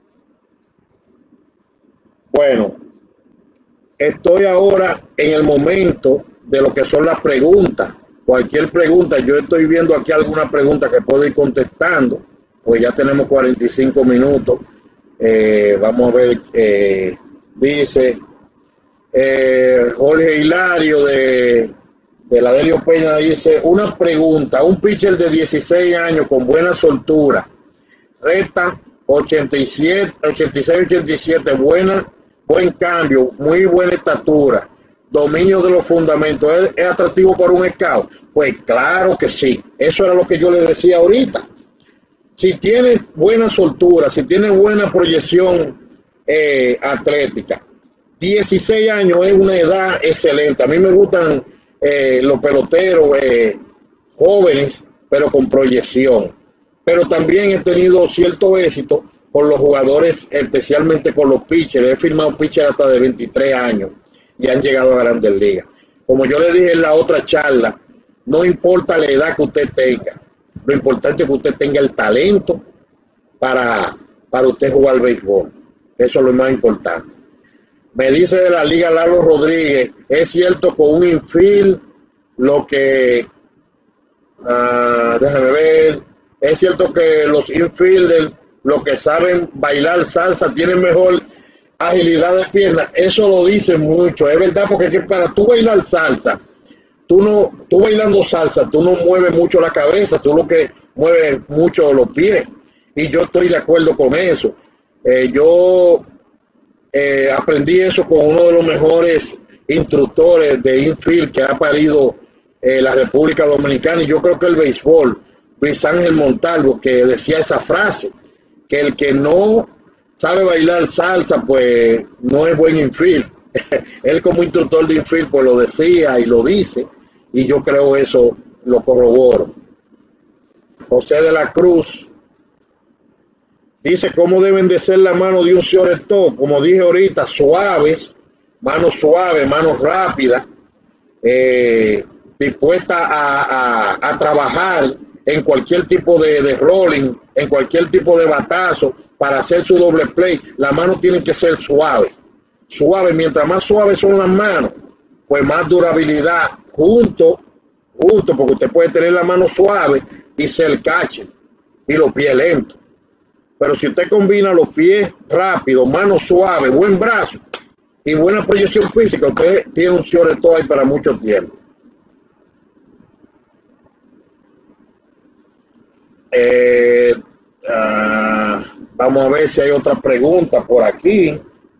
Bueno, estoy ahora en el momento de lo que son las preguntas. Cualquier pregunta, yo estoy viendo aquí alguna pregunta que puedo ir contestando, pues ya tenemos cuarenta y cinco minutos. Eh, vamos a ver, eh, dice eh, Jorge Hilario de, de la Delio Peña, dice: una pregunta, un pitcher de dieciséis años con buena soltura, recta ochenta y siete, ochenta y seis, ochenta y siete, buena, buen cambio, muy buena estatura, dominio de los fundamentos, ¿es, es atractivo para un scout? Pues claro que sí, eso era lo que yo le decía ahorita. Si tiene buena soltura, si tiene buena proyección eh, atlética, dieciséis años es una edad excelente. A mí me gustan eh, los peloteros eh, jóvenes, pero con proyección. Pero también he tenido cierto éxito con los jugadores, especialmente con los pitchers. He firmado pitchers hasta de veintitrés años y han llegado a Grandes Ligas. Como yo le dije en la otra charla, no importa la edad que usted tenga, lo importante es que usted tenga el talento para, para usted jugar béisbol. Eso es lo más importante. Me dice de la Liga Lalo Rodríguez: es cierto con un infield lo que, uh, déjame ver, es cierto que los infielders, los que saben bailar salsa, tienen mejor agilidad de pierna, eso lo dicen mucho, es verdad, porque es que para tú bailar salsa, tú no, tú bailando salsa, tú no mueves mucho la cabeza, tú lo que mueves mucho los pies, y yo estoy de acuerdo con eso. Eh, yo eh, aprendí eso con uno de los mejores instructores de infield que ha parido eh, la República Dominicana, y yo creo que el béisbol, Luis Ángel Montalvo, que decía esa frase, que el que no sabe bailar salsa, pues no es buen infield. Él como instructor de infield, pues lo decía y lo dice, y yo creo eso, lo corroboro. José de la Cruz dice, ¿cómo deben de ser la mano de un shortstop? Como dije ahorita, suaves, manos suaves, manos rápidas, eh, dispuesta a, a, a trabajar en cualquier tipo de, de rolling, en cualquier tipo de batazo, para hacer su doble play. Las manos tienen que ser suaves, suaves. Mientras más suaves son las manos, pues más durabilidad, junto, junto, porque usted puede tener la mano suave y ser catcher y los pies lentos. Pero si usted combina los pies rápidos, manos suaves, buen brazo y buena proyección física, usted tiene un shortstop ahí para mucho tiempo. Eh, uh, vamos a ver si hay otra pregunta por aquí.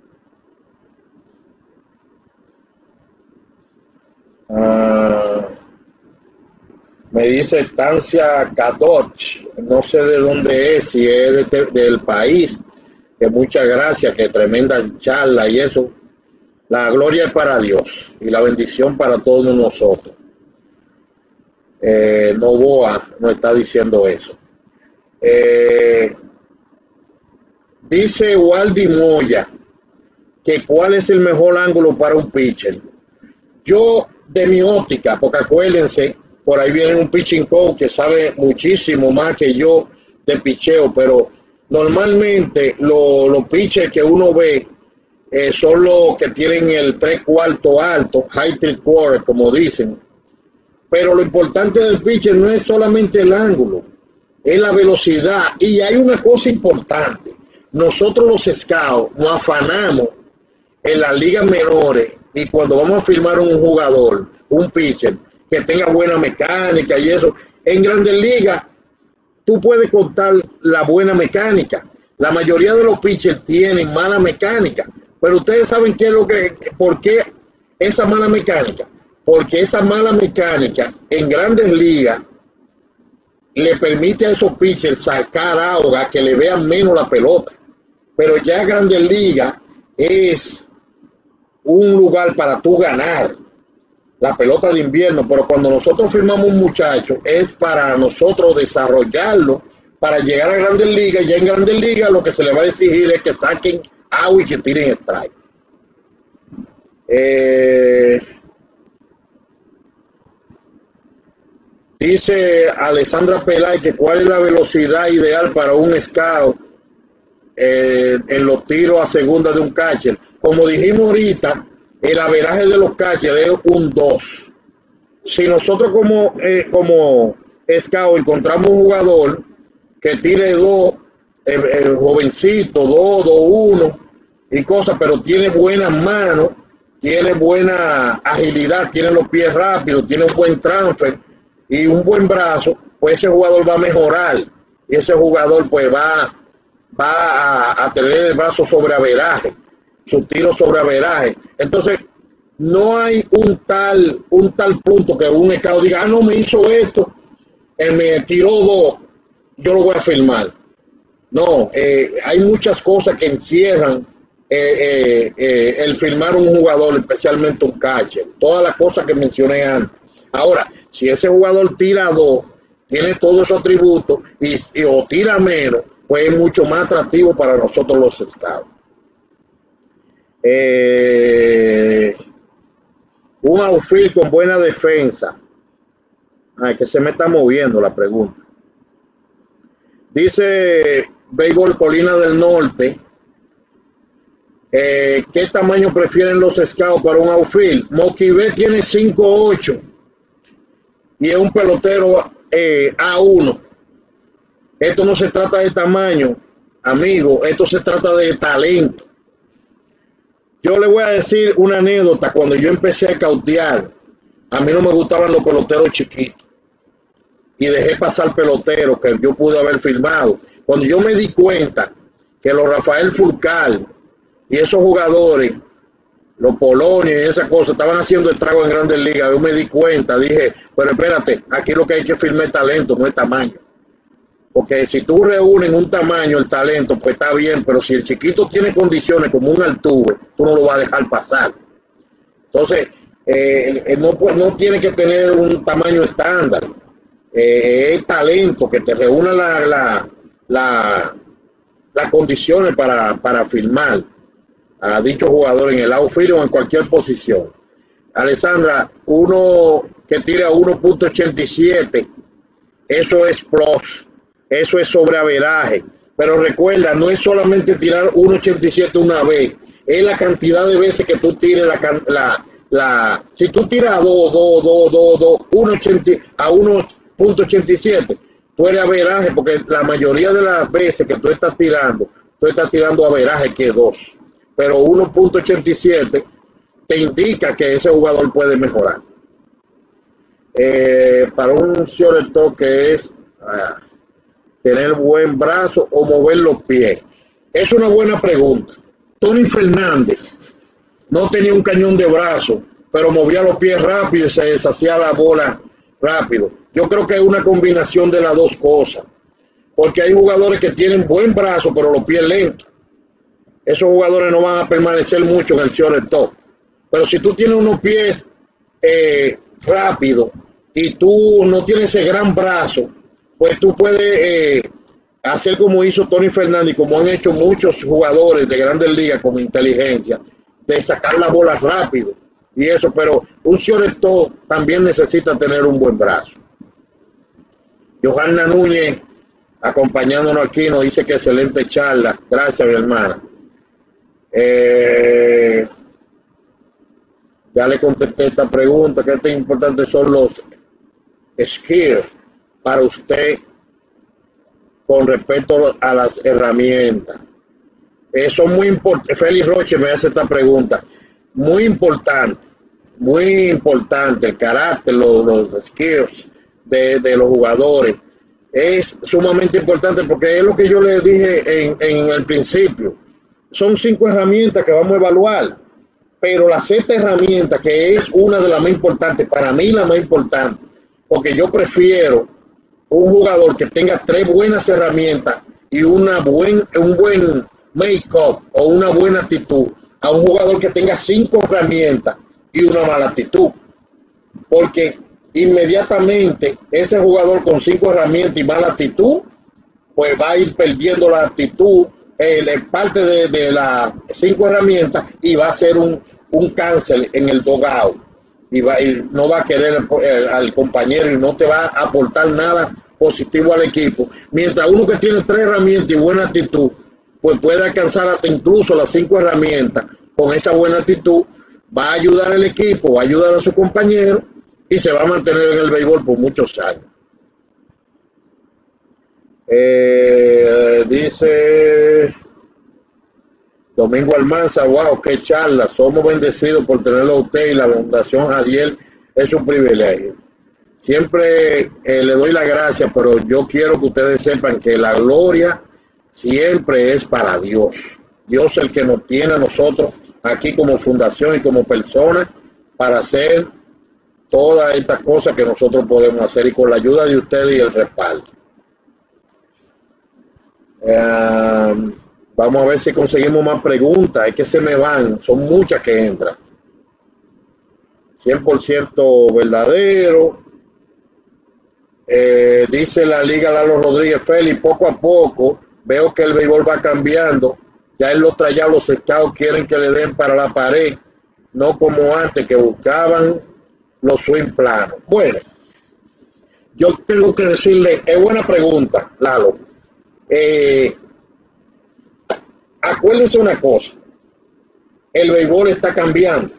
Uh, me dice Estancia Cadoch, no sé de dónde es, si es de, de, del país, que muchas gracias, que tremenda charla y eso. La gloria es para Dios y la bendición para todos nosotros. Eh, Novoa nos está diciendo eso. Eh, dice Waldi Moya que cuál es el mejor ángulo para un pitcher. Yo, de mi óptica, porque acuérdense, por ahí viene un pitching coach que sabe muchísimo más que yo de picheo, pero normalmente lo, los pitchers que uno ve eh, son los que tienen el tres cuartos alto, high three quarters, como dicen. Pero lo importante del pitcher no es solamente el ángulo, es la velocidad. Y hay una cosa importante, nosotros los scouts nos afanamos en las ligas menores y cuando vamos a firmar un jugador, un pitcher, que tenga buena mecánica y eso, en Grandes Ligas tú puedes contar la buena mecánica. La mayoría de los pitchers tienen mala mecánica, pero ustedes saben qué es lo que, por qué esa mala mecánica, porque esa mala mecánica en Grandes Ligas le permite a esos pitchers sacar ahora que le vean menos la pelota, pero ya Grandes Ligas es un lugar para tú ganar la pelota de invierno, pero cuando nosotros firmamos un muchacho es para nosotros desarrollarlo para llegar a Grandes Ligas. Ya en Grandes Ligas lo que se le va a exigir es que saquen out y que tiren strike. Eh, dice Alessandra Pelay que cuál es la velocidad ideal para un scout eh, en los tiros a segunda de un catcher. Como dijimos ahorita, el averaje de los catchers es un dos. Si nosotros como, eh, como scout encontramos un jugador que tire dos, el, el jovencito, dos, dos, uno y cosas, pero tiene buenas manos, tiene buena agilidad, tiene los pies rápidos, tiene un buen transfer y un buen brazo, pues ese jugador va a mejorar y ese jugador pues va, va a, a tener el brazo sobre averaje, su tiro sobre averaje. Entonces no hay un tal un tal punto que un scout diga, ah, no, me hizo esto, él me tiró dos, yo lo voy a firmar. No, eh, hay muchas cosas que encierran eh, eh, eh, el firmar un jugador, especialmente un catcher, todas las cosas que mencioné antes. Ahora, si ese jugador tira dos, tiene todos esos atributos y, y o tira menos, pues es mucho más atractivo para nosotros los scouts. Eh, un outfield con buena defensa. Ay, que se me está moviendo la pregunta. Dice Béisbol Colina del Norte, eh, ¿qué tamaño prefieren los scouts para un outfield? Mookie Betts tiene cinco ocho y es un pelotero eh, A uno. Esto no se trata de tamaño, amigo, esto se trata de talento. Yo le voy a decir una anécdota. Cuando yo empecé a cautear, a mí no me gustaban los peloteros chiquitos. Y dejé pasar peloteros que yo pude haber firmado. Cuando yo me di cuenta que los Rafael Furcal y esos jugadores, los Polonios y esas cosas, estaban haciendo estragos en Grandes Ligas, yo me di cuenta, dije, pero espérate, aquí lo que hay que firmar es talento, no es tamaño. Porque si tú reúnes un tamaño, el talento, pues está bien, pero si el chiquito tiene condiciones como un Altuve, tú no lo vas a dejar pasar. Entonces, eh, no, pues, no tiene que tener un tamaño estándar. Eh, es talento que te reúna la, la, la, las condiciones para, para firmar a dicho jugador en el outfield o en cualquier posición. Alessandra, uno que tira uno punto ochenta y siete, eso es plus, eso es sobreaveraje. Pero recuerda, no es solamente tirar uno punto ochenta y siete una vez, es la cantidad de veces que tú tires la, la, la si tú tiras a dos, dos, dos, dos, dos, uno a uno punto ochenta y siete, tú eres averaje, porque la mayoría de las veces que tú estás tirando, tú estás tirando averaje que dos. Pero uno punto ochenta y siete te indica que ese jugador puede mejorar. Eh, para un shortstop que es ah, tener buen brazo o mover los pies. Es una buena pregunta. Tony Fernández no tenía un cañón de brazo, pero movía los pies rápido y se deshacía la bola rápido. Yo creo que es una combinación de las dos cosas, porque hay jugadores que tienen buen brazo, pero los pies lentos. Esos jugadores no van a permanecer mucho en el shortstop. Pero si tú tienes unos pies eh, rápidos y tú no tienes ese gran brazo, pues tú puedes eh, hacer como hizo Tony Fernández, como han hecho muchos jugadores de Grandes Ligas con inteligencia, de sacar la bola rápido y eso. Pero un shortstop también necesita tener un buen brazo. Johanna Núñez, acompañándonos aquí, nos dice que excelente charla. Gracias, mi hermana. Eh, ya le contesté esta pregunta. ¿Qué tan importantes son los skills para usted con respecto a las herramientas? Eh, son muy importantes. Félix Roche me hace esta pregunta. Muy importante, muy importante el carácter, los, los skills de, de los jugadores. Es sumamente importante porque es lo que yo le dije en, en el principio. Son cinco herramientas que vamos a evaluar, pero la sexta herramienta, que es una de las más importantes, para mí la más importante, porque yo prefiero un jugador que tenga tres buenas herramientas y una buen, un buen make-up o una buena actitud, a un jugador que tenga cinco herramientas y una mala actitud. Porque inmediatamente ese jugador con cinco herramientas y mala actitud, pues va a ir perdiendo la actitud, eh, parte de, de las cinco herramientas, y va a ser un, un cáncer en el dugout. Y, va, y no va a querer el, el, al compañero y no te va a aportar nada positivo al equipo. Mientras uno que tiene tres herramientas y buena actitud, pues puede alcanzar hasta incluso las cinco herramientas con esa buena actitud, va a ayudar al equipo, va a ayudar a su compañero y se va a mantener en el béisbol por muchos años. Eh, dice Domingo Almanza, wow, qué charla, somos bendecidos por tenerlo a usted y la Fundación Jadiel es un privilegio. Siempre eh, le doy la gracia, pero yo quiero que ustedes sepan que la gloria siempre es para Dios. Dios es el que nos tiene a nosotros aquí como fundación y como personas para hacer todas estas cosas que nosotros podemos hacer, y con la ayuda de ustedes y el respaldo. Eh, vamos a ver si conseguimos más preguntas. Es que se me van, son muchas que entran. cien por ciento verdadero. Eh, dice la Liga Lalo Rodríguez, Félix, poco a poco veo que el béisbol va cambiando. Ya en los trayados los scouts quieren que le den para la pared, no como antes que buscaban los swing planos. Bueno, yo tengo que decirle, es buena pregunta, Lalo. Eh, acuérdense una cosa, el béisbol está cambiando.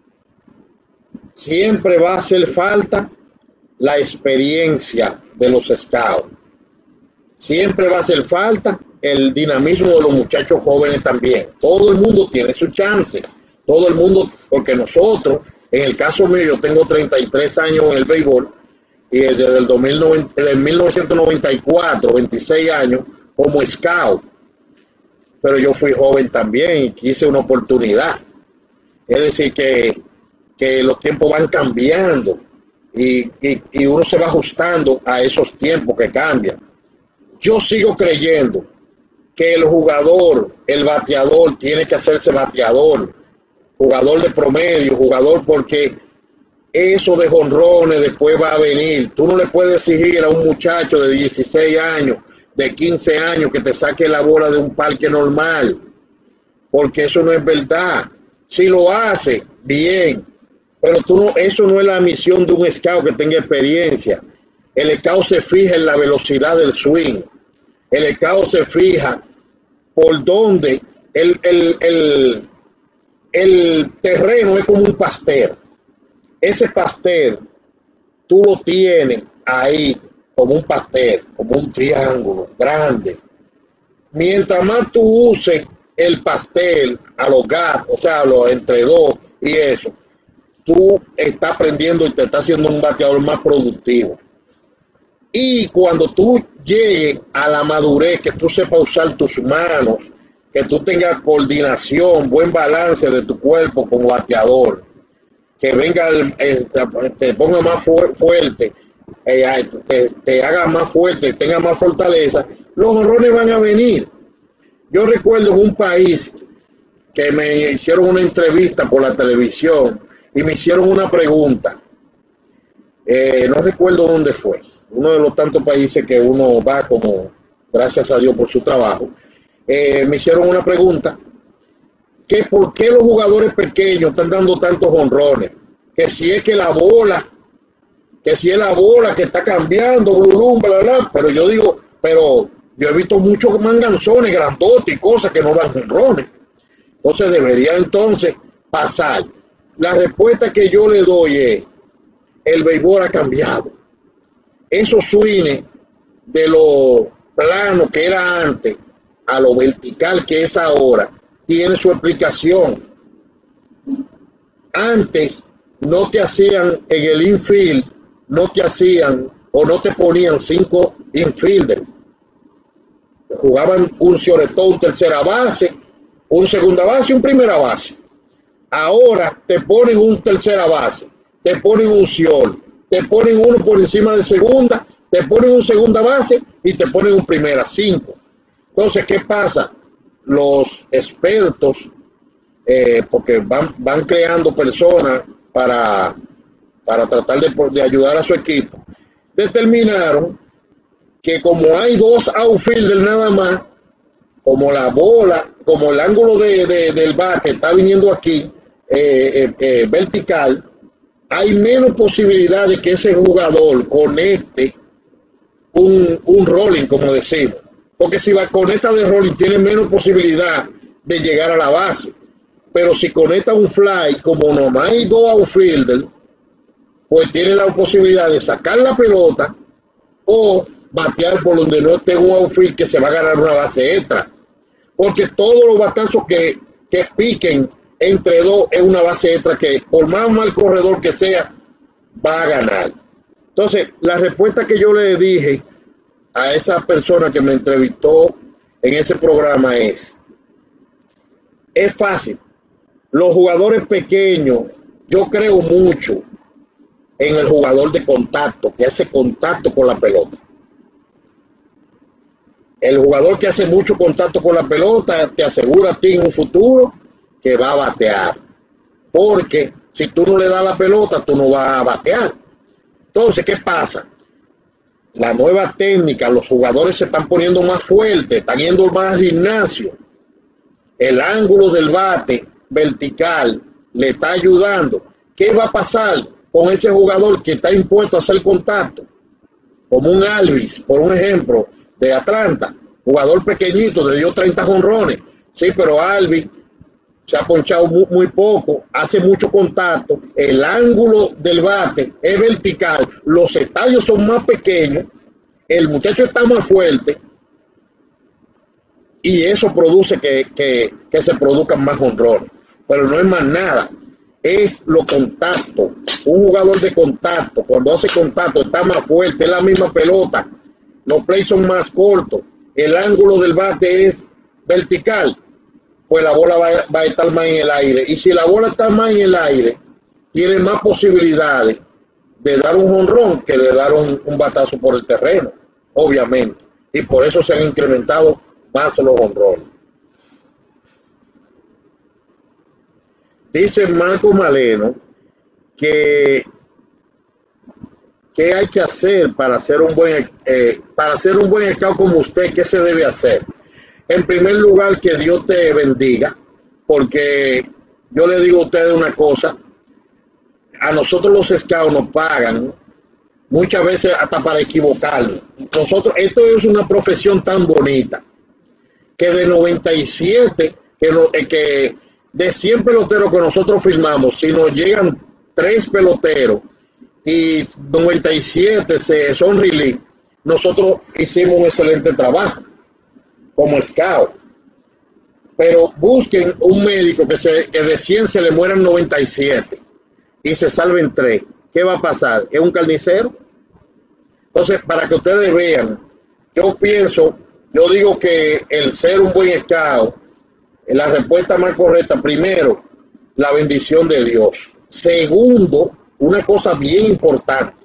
Siempre va a hacer falta la experiencia de los scouts. Siempre va a hacer falta el dinamismo de los muchachos jóvenes también. Todo el mundo tiene su chance, Todo el mundo, porque nosotros, en el caso mío, yo tengo treinta y tres años en el béisbol y desde el dos mil nueve, desde mil novecientos noventa y cuatro, veintiséis años como scout. Pero yo fui joven también y quise una oportunidad. Es decir, que, que los tiempos van cambiando y, y, y uno se va ajustando a esos tiempos que cambian. Yo sigo creyendo que el jugador, el bateador, tiene que hacerse bateador, jugador de promedio, jugador, porque eso de jonrones después va a venir. Tú no le puedes exigir a un muchacho de dieciséis años, de quince años, que te saque la bola de un parque normal, porque eso no es verdad. Si lo hace, bien, pero tú no, eso no es la misión de un scout que tenga experiencia. El scout se fija en la velocidad del swing. El scout se fija por donde el, el, el, el terreno es como un pastel. Ese pastel tú lo tienes ahí como un pastel, como un triángulo grande. Mientras más tú uses el pastel a los gatos, o sea, a los entre dos y eso, tú estás aprendiendo y te estás haciendo un bateador más productivo. Y cuando tú llegues a la madurez, que tú sepas usar tus manos, que tú tengas coordinación, buen balance de tu cuerpo como bateador, que venga, eh, te, te ponga más fu fuerte, eh, te, te haga más fuerte, tenga más fortaleza, los jonrones van a venir. Yo recuerdo en un país que me hicieron una entrevista por la televisión y me hicieron una pregunta. Eh, no recuerdo dónde fue. Uno de los tantos países que uno va, como gracias a Dios por su trabajo. Eh, me hicieron una pregunta, que por qué los jugadores pequeños están dando tantos jonrones, que si es que la bola, que si es la bola que está cambiando, blum, bla, bla, pero yo digo, pero yo he visto muchos manganzones, grandotes y cosas que no dan jonrones. Entonces debería entonces pasar. La respuesta que yo le doy es, el béisbol ha cambiado. Esos swings de lo plano que era antes a lo vertical que es ahora, tiene su explicación. Antes no te hacían en el infield, no te hacían o no te ponían cinco infielders. Jugaban un shortstop, un tercera base, un segunda base y un primera base. Ahora te ponen un tercera base, te ponen un short, te ponen uno por encima de segunda, te ponen un segunda base y te ponen un primera, cinco. Entonces, ¿qué pasa? Los expertos, eh, porque van, van creando personas para, para tratar de, de ayudar a su equipo, determinaron que como hay dos outfielders nada más, como la bola, como el ángulo de, de, del bate está viniendo aquí, eh, eh, eh, vertical, hay menos posibilidad de que ese jugador conecte un, un rolling, como decimos. Porque si va conecta de rolling, tiene menos posibilidad de llegar a la base. Pero si conecta un fly, como nomás hay dos outfielders, pues tiene la posibilidad de sacar la pelota o batear por donde no esté un outfield, que se va a ganar una base extra. Porque todos los batazos que, que piquen entre dos es una base extra que, por más mal corredor que sea, va a ganar. Entonces, la respuesta que yo le dije a esa persona que me entrevistó en ese programa es, es fácil. Los jugadores pequeños, yo creo mucho en el jugador de contacto, que hace contacto con la pelota. El jugador que hace mucho contacto con la pelota te asegura a ti en un futuro que va a batear. Porque si tú no le das la pelota, tú no vas a batear. Entonces, ¿qué pasa? La nueva técnica, los jugadores se están poniendo más fuertes, están yendo más al gimnasio. El ángulo del bate vertical le está ayudando. ¿Qué va a pasar con ese jugador que está impuesto a hacer contacto? Como un Alvis, por un ejemplo, de Atlanta, jugador pequeñito, le dio treinta jonrones. Sí, pero Alvis se ha ponchado muy, muy poco, hace mucho contacto, el ángulo del bate es vertical, los estadios son más pequeños, el muchacho está más fuerte y eso produce que, que, que se produzcan más jonrones. pero no es más nada. Es los contactos. Un jugador de contacto, cuando hace contacto, está más fuerte, es la misma pelota. Los plays son más cortos. El ángulo del bate es vertical. Pues la bola va, va a estar más en el aire. Y si la bola está más en el aire, tiene más posibilidades de dar un jonrón que de dar un, un batazo por el terreno, obviamente. Y por eso se han incrementado más los jonrones. Dice Marco Maleno que ¿qué hay que hacer para hacer un buen eh, para hacer un buen scout como usted? ¿Qué se debe hacer? En primer lugar, que Dios te bendiga, porque yo le digo a ustedes una cosa, a nosotros los scouts nos pagan muchas veces hasta para equivocarnos. Nosotros, esto es una profesión tan bonita, que de noventa y siete, que, no, que de cien peloteros que nosotros firmamos, si nos llegan tres peloteros y noventa y siete se son release, nosotros hicimos un excelente trabajo como scout. Pero busquen un médico que, se, que de cien se le mueran noventa y siete y se salven tres. ¿Qué va a pasar? ¿Es un carnicero? Entonces, para que ustedes vean, yo pienso, yo digo que el ser un buen scout, la respuesta más correcta, primero, la bendición de Dios. Segundo, una cosa bien importante,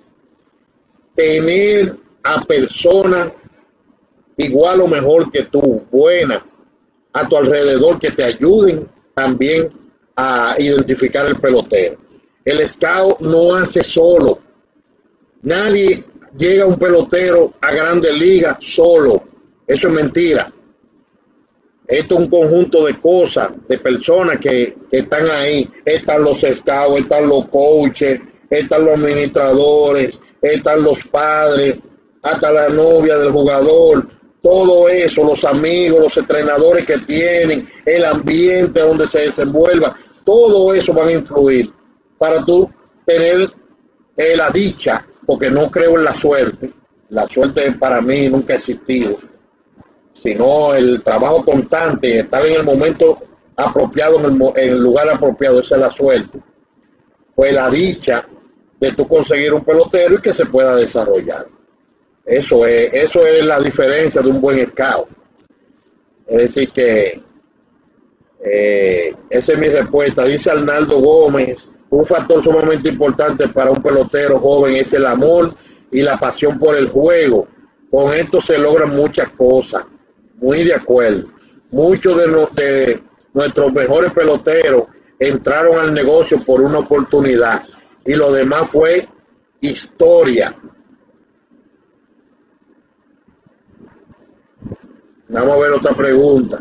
tener a personas igual o mejor que tú, buenas, a tu alrededor, que te ayuden también a identificar el pelotero. El scout no hace solo. Nadie llega a un pelotero a Grandes Ligas solo. Eso es mentira. Esto es un conjunto de cosas, de personas que, que están ahí. Están los scouts, están los coaches, están los administradores, están los padres, hasta la novia del jugador. Todo eso, los amigos, los entrenadores que tienen, el ambiente donde se desenvuelva, todo eso van a influir para tú tener eh, la dicha, porque no creo en la suerte. La suerte para mí nunca ha existido, sino el trabajo constante, estar en el momento apropiado, en el, en el lugar apropiado, esa es la suerte. Pues la dicha de tú conseguir un pelotero y que se pueda desarrollar. Eso es, eso es la diferencia de un buen scout. Es decir que eh, esa es mi respuesta. Dice Arnaldo Gómez, un factor sumamente importante para un pelotero joven es el amor y la pasión por el juego. Con esto se logran muchas cosas. Muy de acuerdo. Muchos de, no, de nuestros mejores peloteros entraron al negocio por una oportunidad y lo demás fue historia. Vamos a ver otra pregunta.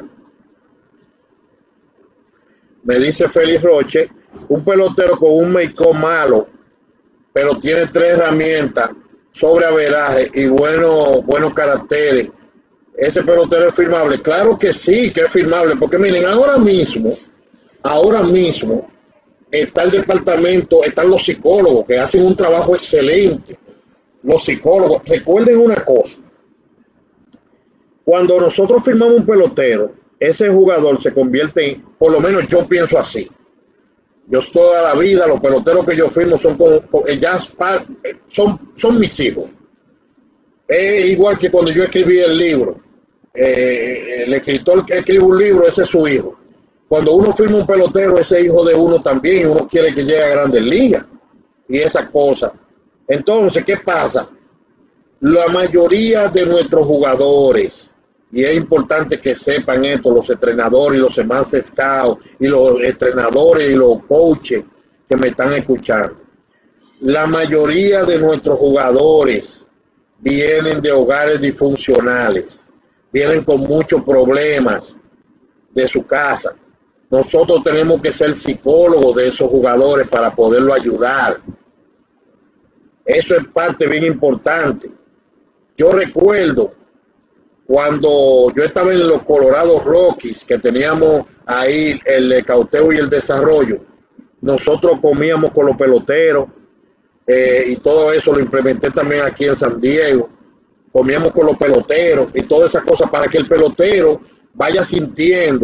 Me dice Félix Roche, un pelotero con un make-up malo, pero tiene tres herramientas, sobre averaje y bueno, buenos caracteres. ¿Ese pelotero es firmable? Claro que sí, que es firmable, porque miren, ahora mismo, ahora mismo está el departamento, están los psicólogos que hacen un trabajo excelente. Los psicólogos, recuerden una cosa. Cuando nosotros firmamos un pelotero, ese jugador se convierte en, por lo menos yo pienso así. Yo toda la vida, los peloteros que yo firmo son, con, con, ya son, son mis hijos. Es igual que cuando yo escribí el libro. Eh, el escritor que escribe un libro, ese es su hijo. Cuando uno firma un pelotero, ese hijo de uno también, uno quiere que llegue a Grandes Ligas. Y esas cosas. Entonces, ¿qué pasa? La mayoría de nuestros jugadores, y es importante que sepan esto, los entrenadores y los demás scouts y los entrenadores y los coaches que me están escuchando, la mayoría de nuestros jugadores vienen de hogares disfuncionales, vienen con muchos problemas de su casa. Nosotros tenemos que ser psicólogos de esos jugadores para poderlo ayudar. Eso es parte bien importante. Yo recuerdo cuando yo estaba en los Colorado Rockies, que teníamos ahí el escauteo y el desarrollo, nosotros comíamos con los peloteros eh, y todo eso lo implementé también aquí en San Diego. Comíamos con los peloteros y todas esas cosas para que el pelotero vaya sintiendo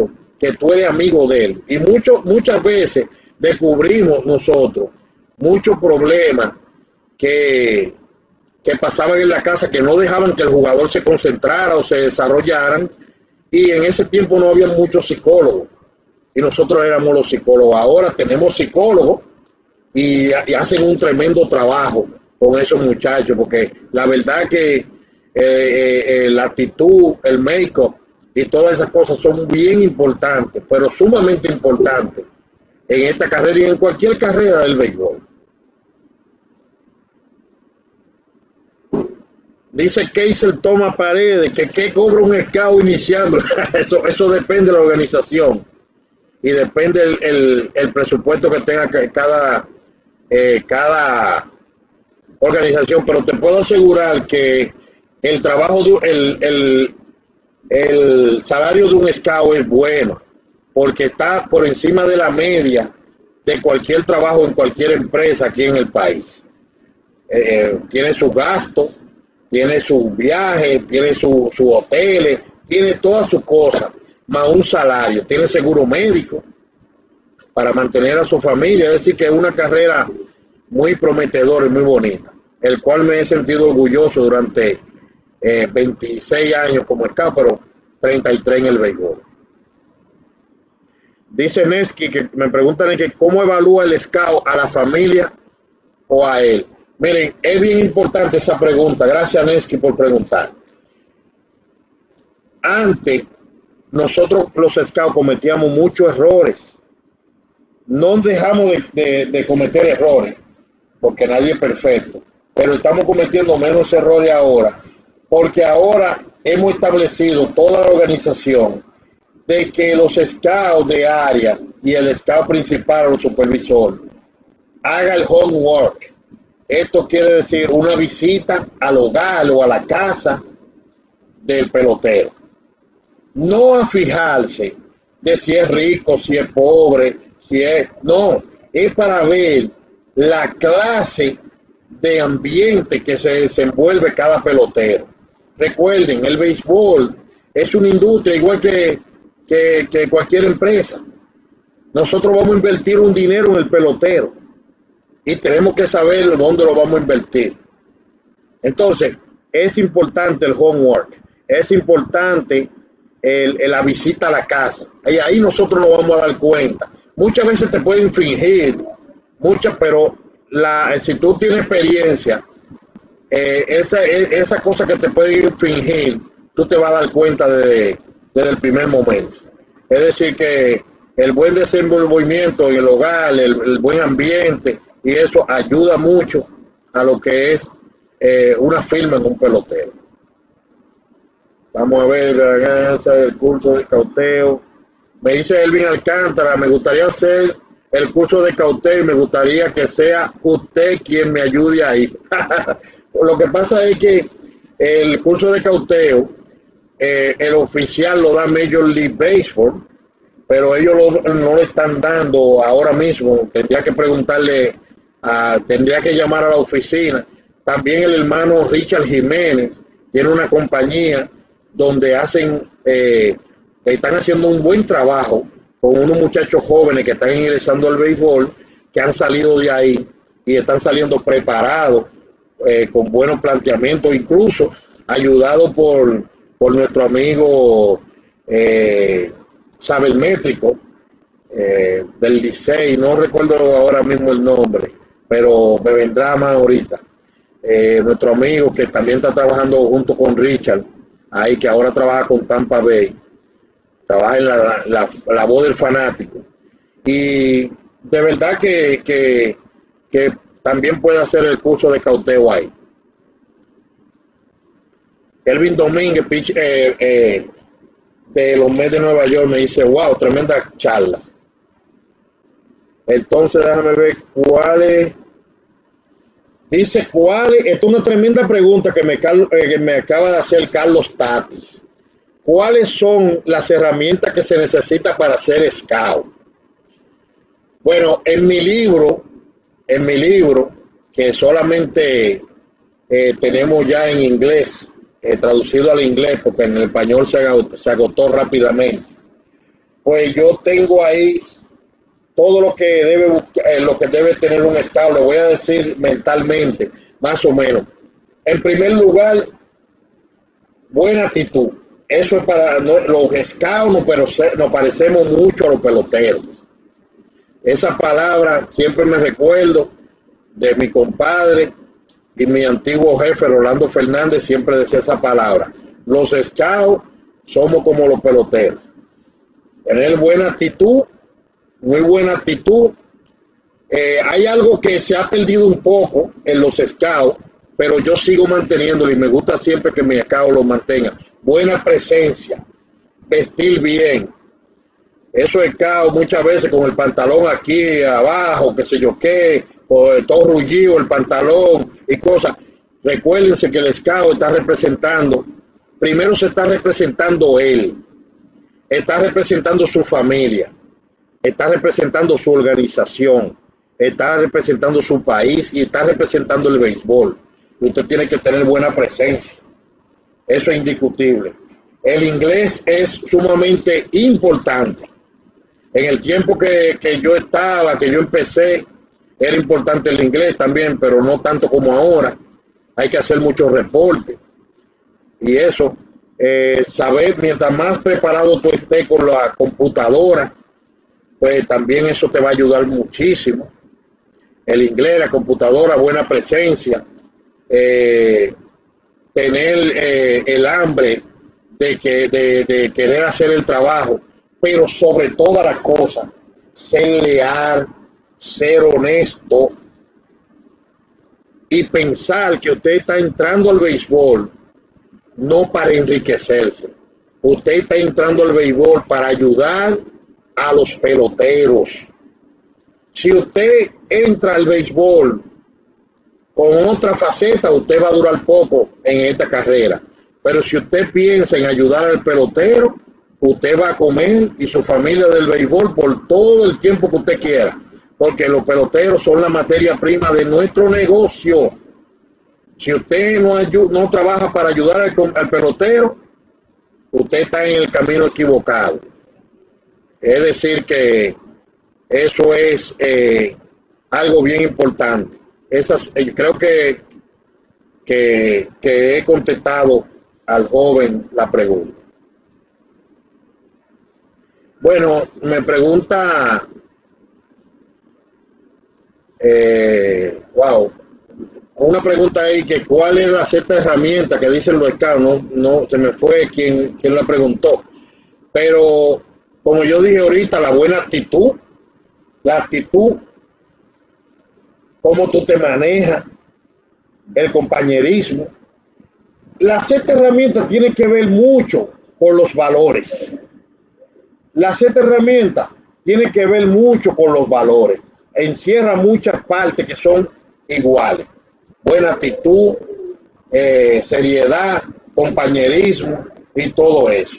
que tú eres amigo de él. Y mucho, muchas veces descubrimos nosotros muchos problemas que, que pasaban en la casa, que no dejaban que el jugador se concentrara o se desarrollaran, y en ese tiempo no había muchos psicólogos, y nosotros éramos los psicólogos. Ahora tenemos psicólogos y, y hacen un tremendo trabajo con esos muchachos, porque la verdad que eh, eh, la actitud, el make-up y todas esas cosas son bien importantes, pero sumamente importantes en esta carrera y en cualquier carrera del béisbol. Dice Keisel Toma Paredes que qué cobra un scout iniciando. eso, eso depende de la organización y depende el, el, el presupuesto que tenga cada, eh, cada organización, pero te puedo asegurar que el trabajo de, el, el, el salario de un scout es bueno, porque está por encima de la media de cualquier trabajo en cualquier empresa aquí en el país. Eh, tiene sus gastos, tiene sus viajes, tiene sus su hoteles, tiene todas sus cosas, más un salario, tiene seguro médico para mantener a su familia. Es decir, que es una carrera muy prometedora y muy bonita, el cual me he sentido orgulloso durante eh, veintiséis años como scout, pero treinta y tres en el béisbol. Dice Nesky que me preguntan que cómo evalúa el scout a la familia o a él. Miren, es bien importante esa pregunta. Gracias, Nesky, por preguntar. Antes, nosotros los scouts cometíamos muchos errores. No dejamos de, de, de cometer errores, porque nadie es perfecto, pero estamos cometiendo menos errores ahora, porque ahora hemos establecido toda la organización de que los scouts de área y el scout principal o el supervisor haga el homework. Esto quiere decir una visita al hogar o a la casa del pelotero. No a fijarse de si es rico, si es pobre, si es... No, es para ver la clase de ambiente que se desenvuelve cada pelotero. Recuerden, el béisbol es una industria igual que, que, que cualquier empresa. Nosotros vamos a invertir un dinero en el pelotero y tenemos que saber dónde lo vamos a invertir. Entonces, es importante el homework, es importante el, el, la visita a la casa. Y ahí nosotros nos vamos a dar cuenta. Muchas veces te pueden fingir, muchas, pero la, si tú tienes experiencia, eh, esa, esa cosa que te pueden fingir, tú te vas a dar cuenta desde, desde el primer momento. Es decir, que el buen desenvolvimiento en el hogar, el, el buen ambiente, y eso ayuda mucho a lo que es eh, una firma en un pelotero. Vamos a ver el curso de cauteo. Me dice Elvin Alcántara, me gustaría hacer el curso de cauteo y me gustaría que sea usted quien me ayude ahí. Lo que pasa es que el curso de cauteo, eh, el oficial lo da Major League Baseball, pero ellos lo, no lo están dando ahora mismo. Tendría que preguntarle, a, tendría que llamar a la oficina. También el hermano Richard Jiménez tiene una compañía donde hacen, eh, están haciendo un buen trabajo con unos muchachos jóvenes que están ingresando al béisbol, que han salido de ahí y están saliendo preparados, eh, con buenos planteamientos, incluso ayudado por, por nuestro amigo eh, sabermétrico eh, del Licey, no recuerdo ahora mismo el nombre, pero me vendrá más ahorita. Eh, nuestro amigo que también está trabajando junto con Richard, ahí que ahora trabaja con Tampa Bay, trabaja en la, la, la voz del fanático, y de verdad que, que, que también puede hacer el curso de cauteo ahí. Elvin Domínguez, pitch, eh, eh, de los Mets de Nueva York, me dice, wow, tremenda charla. Entonces déjame ver cuál es. Dice, ¿cuál es? Esta es una tremenda pregunta que me, que me acaba de hacer Carlos Tatis. ¿Cuáles son las herramientas que se necesitan para ser scout? Bueno, en mi libro, en mi libro, que solamente eh, tenemos ya en inglés, eh, traducido al inglés, porque en el español se agotó, se agotó rápidamente. pues yo tengo ahí todo lo que debe buscar, eh, lo que debe tener un scout. Le voy a decir mentalmente, más o menos. En primer lugar, buena actitud. Eso es para no, los scouts, no, pero nos parecemos mucho a los peloteros. Esa palabra siempre me recuerdo de mi compadre y mi antiguo jefe Rolando Fernández, siempre decía esa palabra. Los scouts somos como los peloteros. Tener buena actitud, muy buena actitud. Eh, hay algo que se ha perdido un poco en los scouts, pero yo sigo manteniéndolo y me gusta siempre que mi scouts lo mantenga. Buena presencia, vestir bien. Eso scouts muchas veces con el pantalón aquí abajo, qué sé yo qué, con todo rullido el pantalón y cosas. Recuérdense que el scout está representando, primero se está representando él, está representando su familia, está representando su organización, está representando su país y está representando el béisbol. Usted tiene que tener buena presencia. Eso es indiscutible. El inglés es sumamente importante. En el tiempo que, que yo estaba, que yo empecé, era importante el inglés también, pero no tanto como ahora. Hay que hacer muchos reportes. Y eso, eh, saber, mientras más preparado tú estés con la computadora, pues también eso te va a ayudar muchísimo. El inglés, la computadora, buena presencia, eh, tener eh, el hambre de, que, de, de querer hacer el trabajo, pero sobre todas las cosas, ser leal, ser honesto y pensar que usted está entrando al béisbol no para enriquecerse. Usted está entrando al béisbol para ayudar a los peloteros. Si usted entra al béisbol con otra faceta, usted va a durar poco en esta carrera. Pero si usted piensa en ayudar al pelotero, usted va a comer y su familia del béisbol por todo el tiempo que usted quiera. Porque los peloteros son la materia prima de nuestro negocio. Si usted no, no trabaja para ayudar al, al pelotero, usted está en el camino equivocado. Es decir que eso es eh, algo bien importante. Esas, eh, creo que, que, que he contestado al joven la pregunta. Bueno, me pregunta, eh, wow, una pregunta ahí, que cuál es la cierta herramienta que dicen los scouts. No, no, se me fue quien, quien la preguntó. Pero como yo dije ahorita, la buena actitud, la actitud, cómo tú te manejas, el compañerismo. La cierta herramienta tiene que ver mucho con los valores. La cierta herramienta tiene que ver mucho con los valores. Encierra muchas partes que son iguales. Buena actitud, eh, seriedad, compañerismo y todo eso.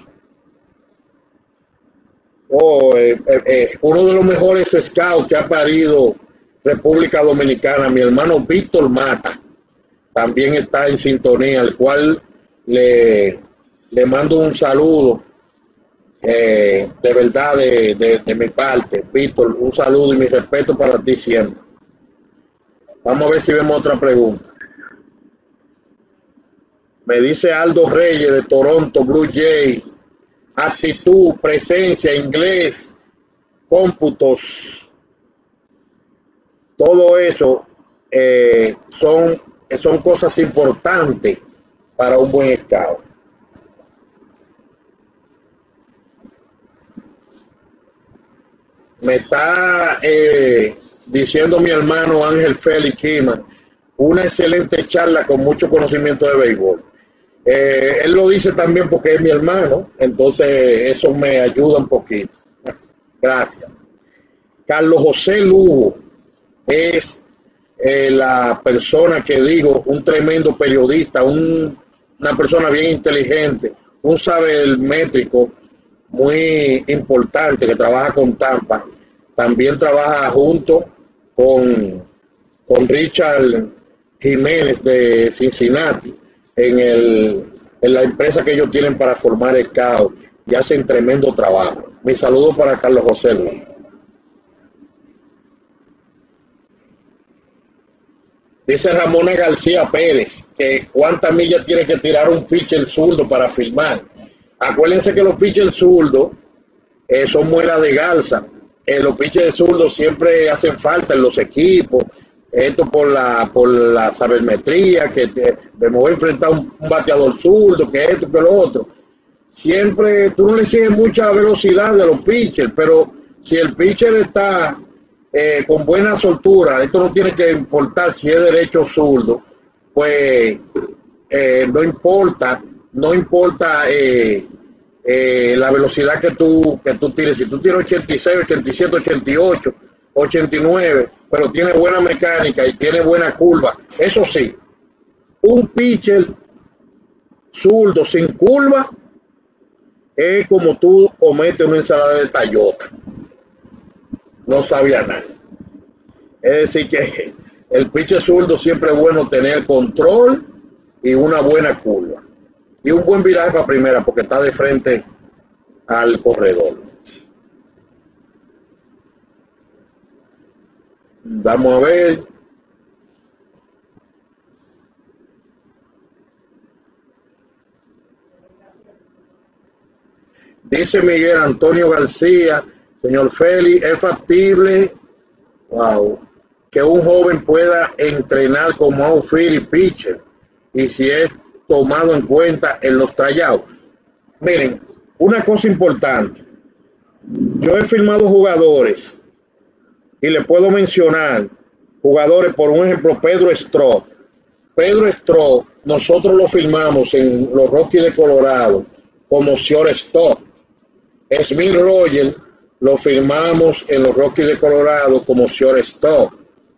Oh, eh, eh, uno de los mejores scouts que ha parido República Dominicana, mi hermano Víctor Mata, también está en sintonía, al cual le, le mando un saludo eh, de verdad de, de, de mi parte. Víctor, un saludo y mi respeto para ti siempre. Vamos a ver si vemos otra pregunta. Me dice Aldo Reyes de Toronto Blue Jays: actitud, presencia, inglés, cómputos, todo eso eh, son, son cosas importantes para un buen scout. Me está eh, diciendo mi hermano Ángel Félix Quima, una excelente charla con mucho conocimiento de béisbol. Eh, él lo dice también porque es mi hermano, entonces eso me ayuda un poquito. Gracias. Carlos José Lugo es eh, la persona que digo, un tremendo periodista, un, una persona bien inteligente, un sabermétrico muy importante que trabaja con Tampa. También trabaja junto con, con Richard Jiménez de Cincinnati en, el, en la empresa que ellos tienen para formar scout. y hacen tremendo trabajo. Mi saludo para Carlos José Luis. Dice Ramona García Pérez que cuántas millas tiene que tirar un pitcher zurdo para filmar. Acuérdense que los pitchers zurdos eh, son muelas de garza. Eh, los pitchers zurdos siempre hacen falta en los equipos. Esto por la por la sabermetría, que te, me voy a enfrentar a un, un bateador zurdo, que esto, que lo otro. Siempre tú no le sigues mucha velocidad de los pitchers, pero si el pitcher está eh, con buena soltura, esto no tiene que importar si es derecho o zurdo, pues eh, no importa, no importa eh, eh, la velocidad que tú, que tú tires. Si tú tienes ochenta y seis, ochenta y siete, ochenta y ocho, ochenta y nueve, pero tiene buena mecánica y tiene buena curva, eso sí, un pitcher zurdo sin curva es como tú cometes una ensalada de tallota, no sabía nada. Es decir que el pitcher zurdo siempre es bueno tener control y una buena curva y un buen viraje para primera porque está de frente al corredor. Vamos a ver. Dice Miguel Antonio García, señor Félix, es factible, wow, que un joven pueda entrenar como outfield y pitcher, y si es tomado en cuenta en los tryouts. Miren, una cosa importante, yo he firmado jugadores y le puedo mencionar jugadores, por un ejemplo, Pedro Strop. Pedro Strop, nosotros lo firmamos en los Rockies de Colorado como shortstop. Smith Roger lo firmamos en los Rockies de Colorado como shortstop.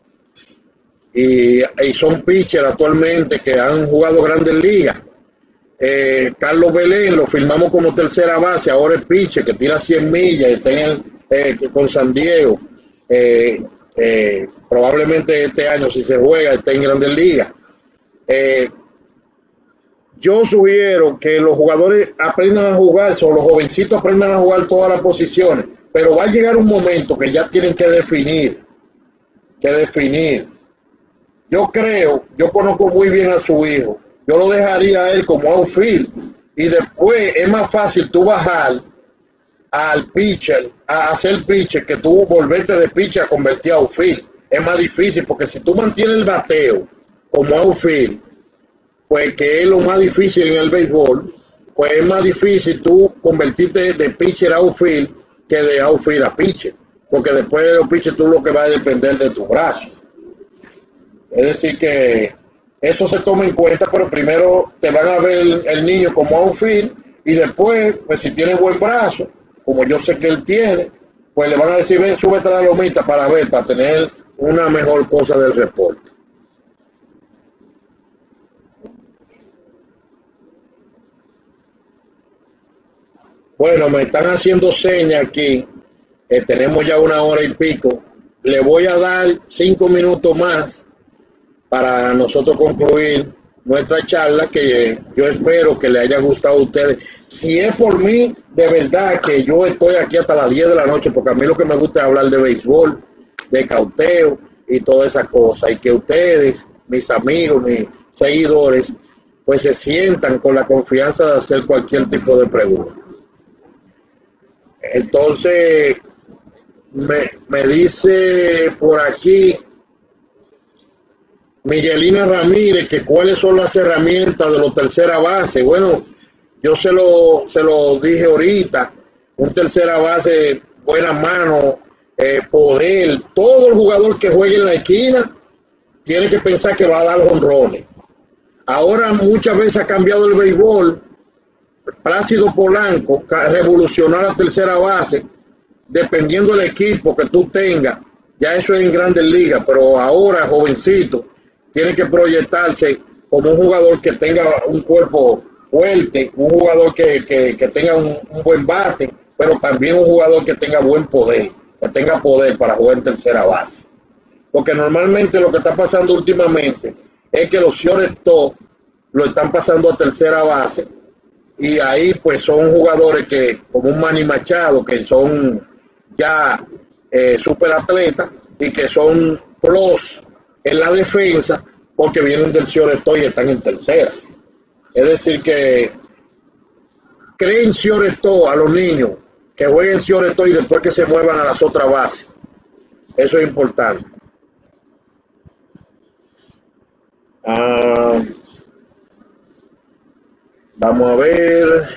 Y, y son pitchers actualmente que han jugado grandes ligas. Eh, Carlos Belén lo firmamos como tercera base, ahora es pitcher que tira cien millas y está en el, eh, con San Diego. Eh, eh, probablemente este año, si se juega, esté en grandes ligas. Eh, yo sugiero que los jugadores aprendan a jugar, o los jovencitos aprendan a jugar todas las posiciones, pero va a llegar un momento que ya tienen que definir, que definir. Yo creo, yo conozco muy bien a su hijo, yo lo dejaría a él como outfield y después es más fácil tú bajar al pitcher, a hacer pitcher, que tú volverte de pitcher a convertir a outfield. Es más difícil porque si tú mantienes el bateo como outfield, pues que es lo más difícil en el béisbol, pues es más difícil tú convertirte de pitcher a outfield que de outfield a pitcher, porque después de los pitchers tú lo que vas a depender de tu brazo. Es decir que eso se toma en cuenta, pero primero te van a ver el, el niño como outfield y después, pues si tiene buen brazo, como yo sé que él tiene, pues le van a decir, ven, súbete a la lomita para ver, para tener una mejor cosa del reporte. Bueno, me están haciendo señas aquí, eh, tenemos ya una hora y pico, le voy a dar cinco minutos más para nosotros concluir nuestra charla, que yo espero que le haya gustado a ustedes. Si es por mí, de verdad que yo estoy aquí hasta las diez de la noche, porque a mí lo que me gusta es hablar de béisbol, de cauteo y todas esas cosas, y que ustedes, mis amigos, mis seguidores, pues se sientan con la confianza de hacer cualquier tipo de pregunta. Entonces, me, me dice por aquí Miguelina Ramírez que cuáles son las herramientas de los tercera base. Bueno, yo se lo, se lo dije ahorita, un tercera base, buena mano, eh, poder. Todo el jugador que juegue en la esquina tiene que pensar que va a dar jonrones. Ahora muchas veces ha cambiado el béisbol. Plácido Polanco revolucionó la tercera base, dependiendo del equipo que tú tengas. Ya eso es en grandes ligas, pero ahora, jovencito, tiene que proyectarse como un jugador que tenga un cuerpo fuerte, un jugador que, que, que tenga un, un buen bate, pero también un jugador que tenga buen poder, que tenga poder para jugar en tercera base. Porque normalmente lo que está pasando últimamente es que los shortstop lo están pasando a tercera base y ahí pues son jugadores que, como un Manny Machado, que son ya eh, super atletas y que son plus en la defensa porque vienen del Cioretó y están en tercera. Es decir que creen Cioretó a los niños, que jueguen Cioretó y después que se muevan a las otras bases. Eso es importante. Ah, vamos a ver.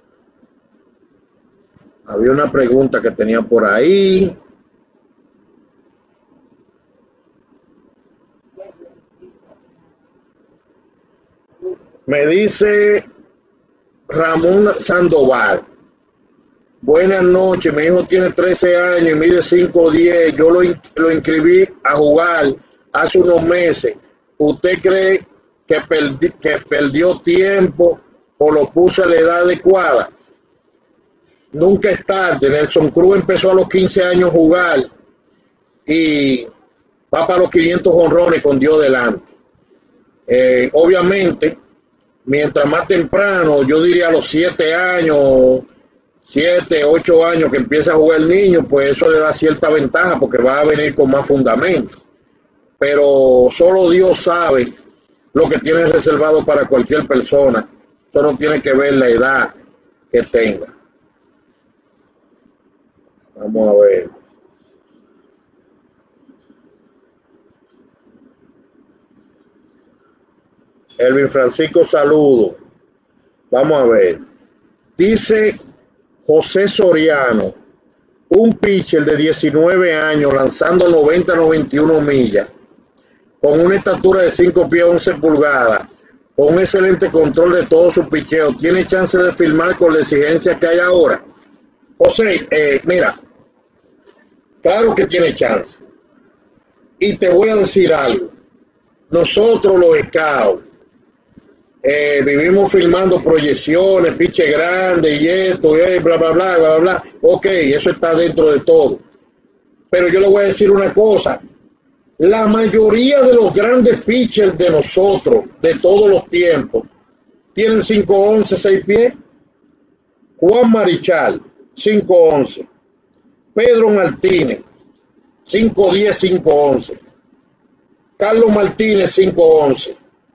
Había una pregunta que tenía por ahí. Me dice Ramón Sandoval. Buenas noches, mi hijo tiene trece años y mide cinco diez. Yo lo, lo inscribí a jugar hace unos meses. ¿Usted cree que, perdi, que perdió tiempo o lo puso a la edad adecuada? Nunca es tarde. Nelson Cruz empezó a los quince años a jugar y va para los quinientos jonrones con Dios delante. Eh, obviamente, mientras más temprano, yo diría a los siete años, siete, ocho años que empieza a jugar el niño, pues eso le da cierta ventaja porque va a venir con más fundamento. Pero solo Dios sabe lo que tiene reservado para cualquier persona. Eso no tiene que ver la edad que tenga. Vamos a ver. Elvin Francisco, saludo. Vamos a ver. Dice José Soriano, un pitcher de diecinueve años lanzando noventa a noventa y uno millas, con una estatura de cinco pies once pulgadas, con un excelente control de todo su picheo, ¿tiene chance de firmar con la exigencia que hay ahora? José, eh, mira, claro que tiene chance. Y te voy a decir algo. Nosotros los scouts eh, vivimos filmando proyecciones, piche grandes y esto, y bla, bla, bla, bla, bla. Ok, eso está dentro de todo. Pero yo le voy a decir una cosa. La mayoría de los grandes pitchers de nosotros, de todos los tiempos, tienen cinco once, seis pies. Juan Marichal, cinco once. Pedro Martínez, cinco diez, cinco once. Carlos Martínez, cinco once.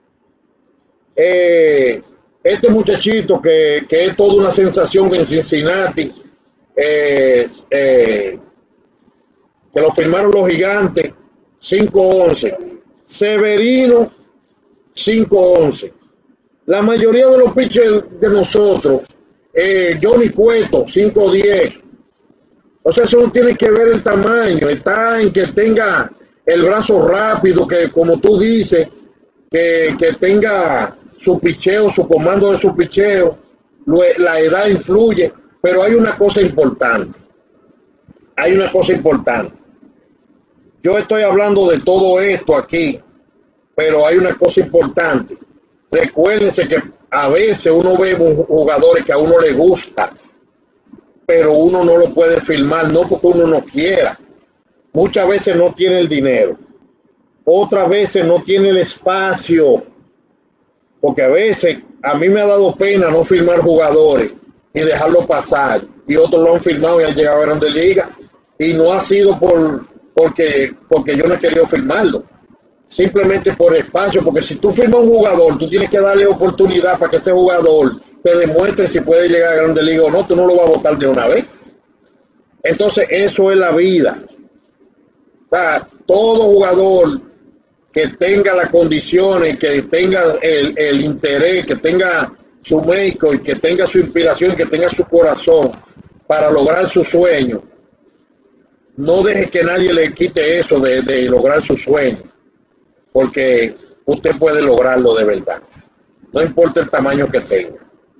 Eh, este muchachito que, que es toda una sensación en Cincinnati, eh, eh, que lo firmaron los Gigantes, cinco once. Severino, cinco once. La mayoría de los pitchers de nosotros, eh, Johnny Cueto, cinco diez. O sea, eso no tiene que ver el tamaño, está en que tenga el brazo rápido, que como tú dices, que, que tenga su picheo, su comando de su picheo, la edad influye, pero hay una cosa importante, hay una cosa importante. Yo estoy hablando de todo esto aquí, pero hay una cosa importante. Recuérdense que a veces uno ve jugadores que a uno le gusta, pero uno no lo puede firmar, no porque uno no quiera. Muchas veces no tiene el dinero, otras veces no tiene el espacio, porque a veces a mí me ha dado pena no firmar jugadores y dejarlo pasar, y otros lo han firmado y han llegado a Grandes Ligas, y no ha sido por porque, porque yo no he querido firmarlo, simplemente por espacio, porque si tú firmas un jugador, tú tienes que darle oportunidad para que ese jugador te demuestre si puede llegar a Grandes Ligas o no, tú no lo vas a votar de una vez. Entonces eso es la vida. O sea, todo jugador que tenga las condiciones, que tenga el, el interés, que tenga su médico y que tenga su inspiración, que tenga su corazón para lograr su sueño, no deje que nadie le quite eso de, de lograr su sueño, porque usted puede lograrlo de verdad, no importa el tamaño que tenga.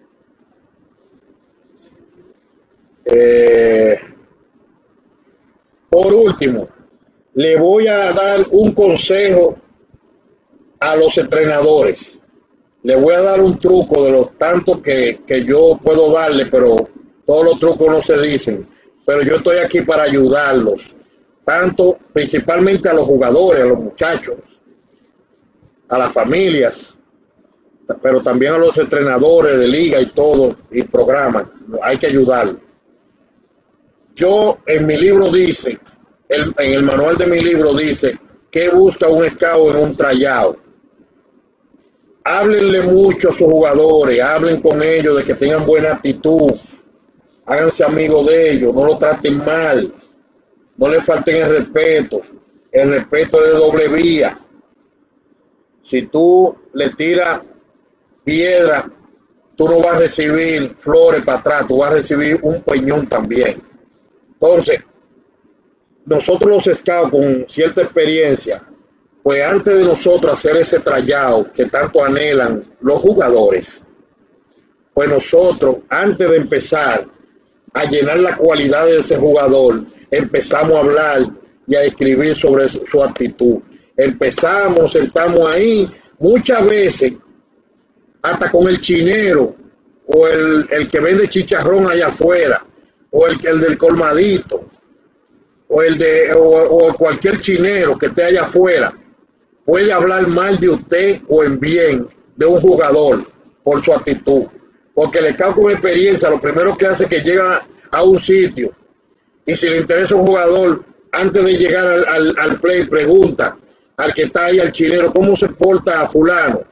Eh, por último, le voy a dar un consejo a los entrenadores. Le voy a dar un truco de los tantos que, que yo puedo darle, pero todos los trucos no se dicen. Pero yo estoy aquí para ayudarlos, tanto principalmente a los jugadores, a los muchachos, a las familias. pero también a los entrenadores de liga y todo, y programas, hay que ayudarlos. Yo en mi libro dice, el, en el manual de mi libro dice, ¿qué busca un scout en un tryout? Háblenle mucho a sus jugadores, hablen con ellos de que tengan buena actitud, háganse amigos de ellos, no lo traten mal, no le falten el respeto, el respeto es de doble vía. Si tú le tiras piedra, tú no vas a recibir flores para atrás, tú vas a recibir un peñón también. Entonces, nosotros los scouts con cierta experiencia, pues antes de nosotros hacer ese tryout que tanto anhelan los jugadores, pues nosotros, antes de empezar a llenar las cualidades de ese jugador, empezamos a hablar y a escribir sobre su, su actitud. Empezamos, sentamos ahí, muchas veces, hasta con el chinero, o el, el que vende chicharrón allá afuera, o el, el del colmadito, o el de o, o cualquier chinero que esté allá afuera, puede hablar mal de usted o en bien de un jugador por su actitud. Porque le cae con experiencia, lo primero que hace es que llega a un sitio y si le interesa un jugador, antes de llegar al, al, al play, pregunta al que está ahí, al chinero, ¿cómo se porta a fulano?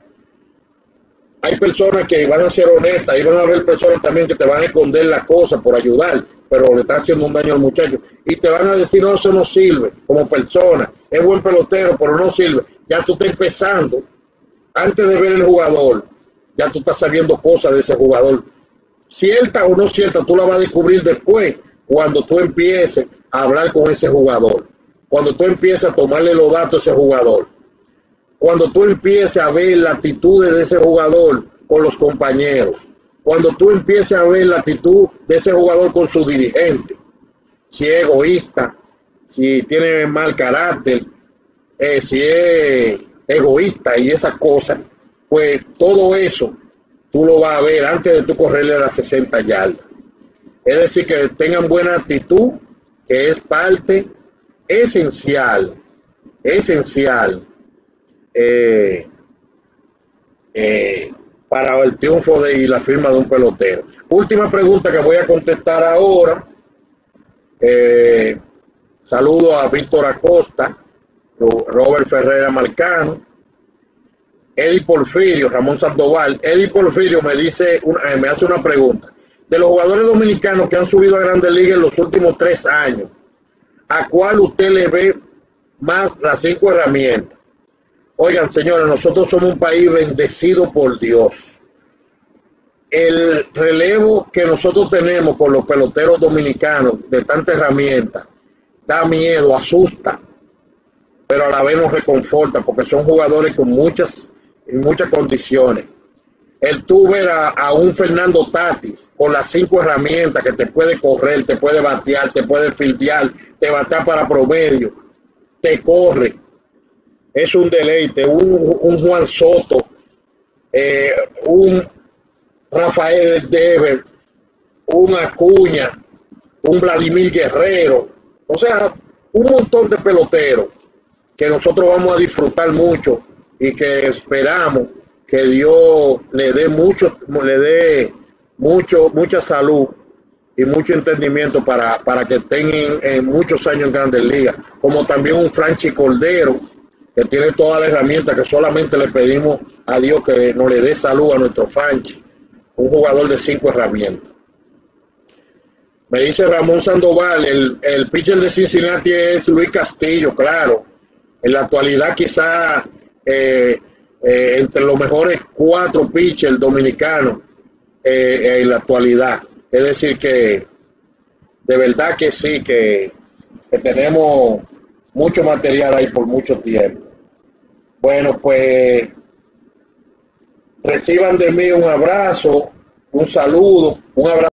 Hay personas que van a ser honestas y van a haber personas también que te van a esconder las cosas por ayudar, pero le está haciendo un daño al muchacho. Y te van a decir, no, eso no sirve como persona. Es buen pelotero, pero no sirve. Ya tú estás empezando. Antes de ver el jugador, ya tú estás sabiendo cosas de ese jugador. Cierta o no cierta, tú la vas a descubrir después, cuando tú empieces a hablar con ese jugador. Cuando tú empieces a tomarle los datos a ese jugador. Cuando tú empieces a ver la actitud de ese jugador con los compañeros. Cuando tú empieces a ver la actitud de ese jugador con su dirigente. Si es egoísta, si tiene mal carácter, eh, si es egoísta y esas cosas, pues todo eso tú lo vas a ver antes de tú correrle a las sesenta yardas. Es decir, que tengan buena actitud, que es parte esencial, esencial, Eh, eh, para el triunfo de, y la firma de un pelotero. Última pregunta que voy a contestar ahora. Eh, saludo a Víctor Acosta, Robert Ferreira Marcano, Eddie Porfirio, Ramón Sandoval. Eddie Porfirio me dice, una, me hace una pregunta. De los jugadores dominicanos que han subido a Grandes Ligas en los últimos tres años, ¿a cuál usted le ve más las cinco herramientas? Oigan, señores, nosotros somos un país bendecido por Dios. El relevo que nosotros tenemos con los peloteros dominicanos de tanta herramienta da miedo, asusta, pero a la vez nos reconforta porque son jugadores con muchas, muchas condiciones. El tú ver a, a un Fernando Tatis con las cinco herramientas que te puede correr, te puede batear, te puede fildear, te batea para promedio, te corre. Es un deleite, un, un Juan Soto, eh, un Rafael Dever, un Acuña, un Vladimir Guerrero, o sea, un montón de peloteros que nosotros vamos a disfrutar mucho y que esperamos que Dios le dé mucho, le dé mucho, mucha salud y mucho entendimiento para, para que estén en, en muchos años en Grandes Ligas, como también un Franchi Cordero, que tiene toda la herramienta que solamente le pedimos a Dios que nos le dé salud a nuestro Franchi, un jugador de cinco herramientas. Me dice Ramón Sandoval, el, el pitcher de Cincinnati es Luis Castillo, claro. En la actualidad quizá eh, eh, entre los mejores cuatro pitchers dominicanos eh, en la actualidad. Es decir que de verdad que sí, que, que tenemos mucho material ahí por mucho tiempo. Bueno, pues reciban de mí un abrazo, un saludo, un abrazo.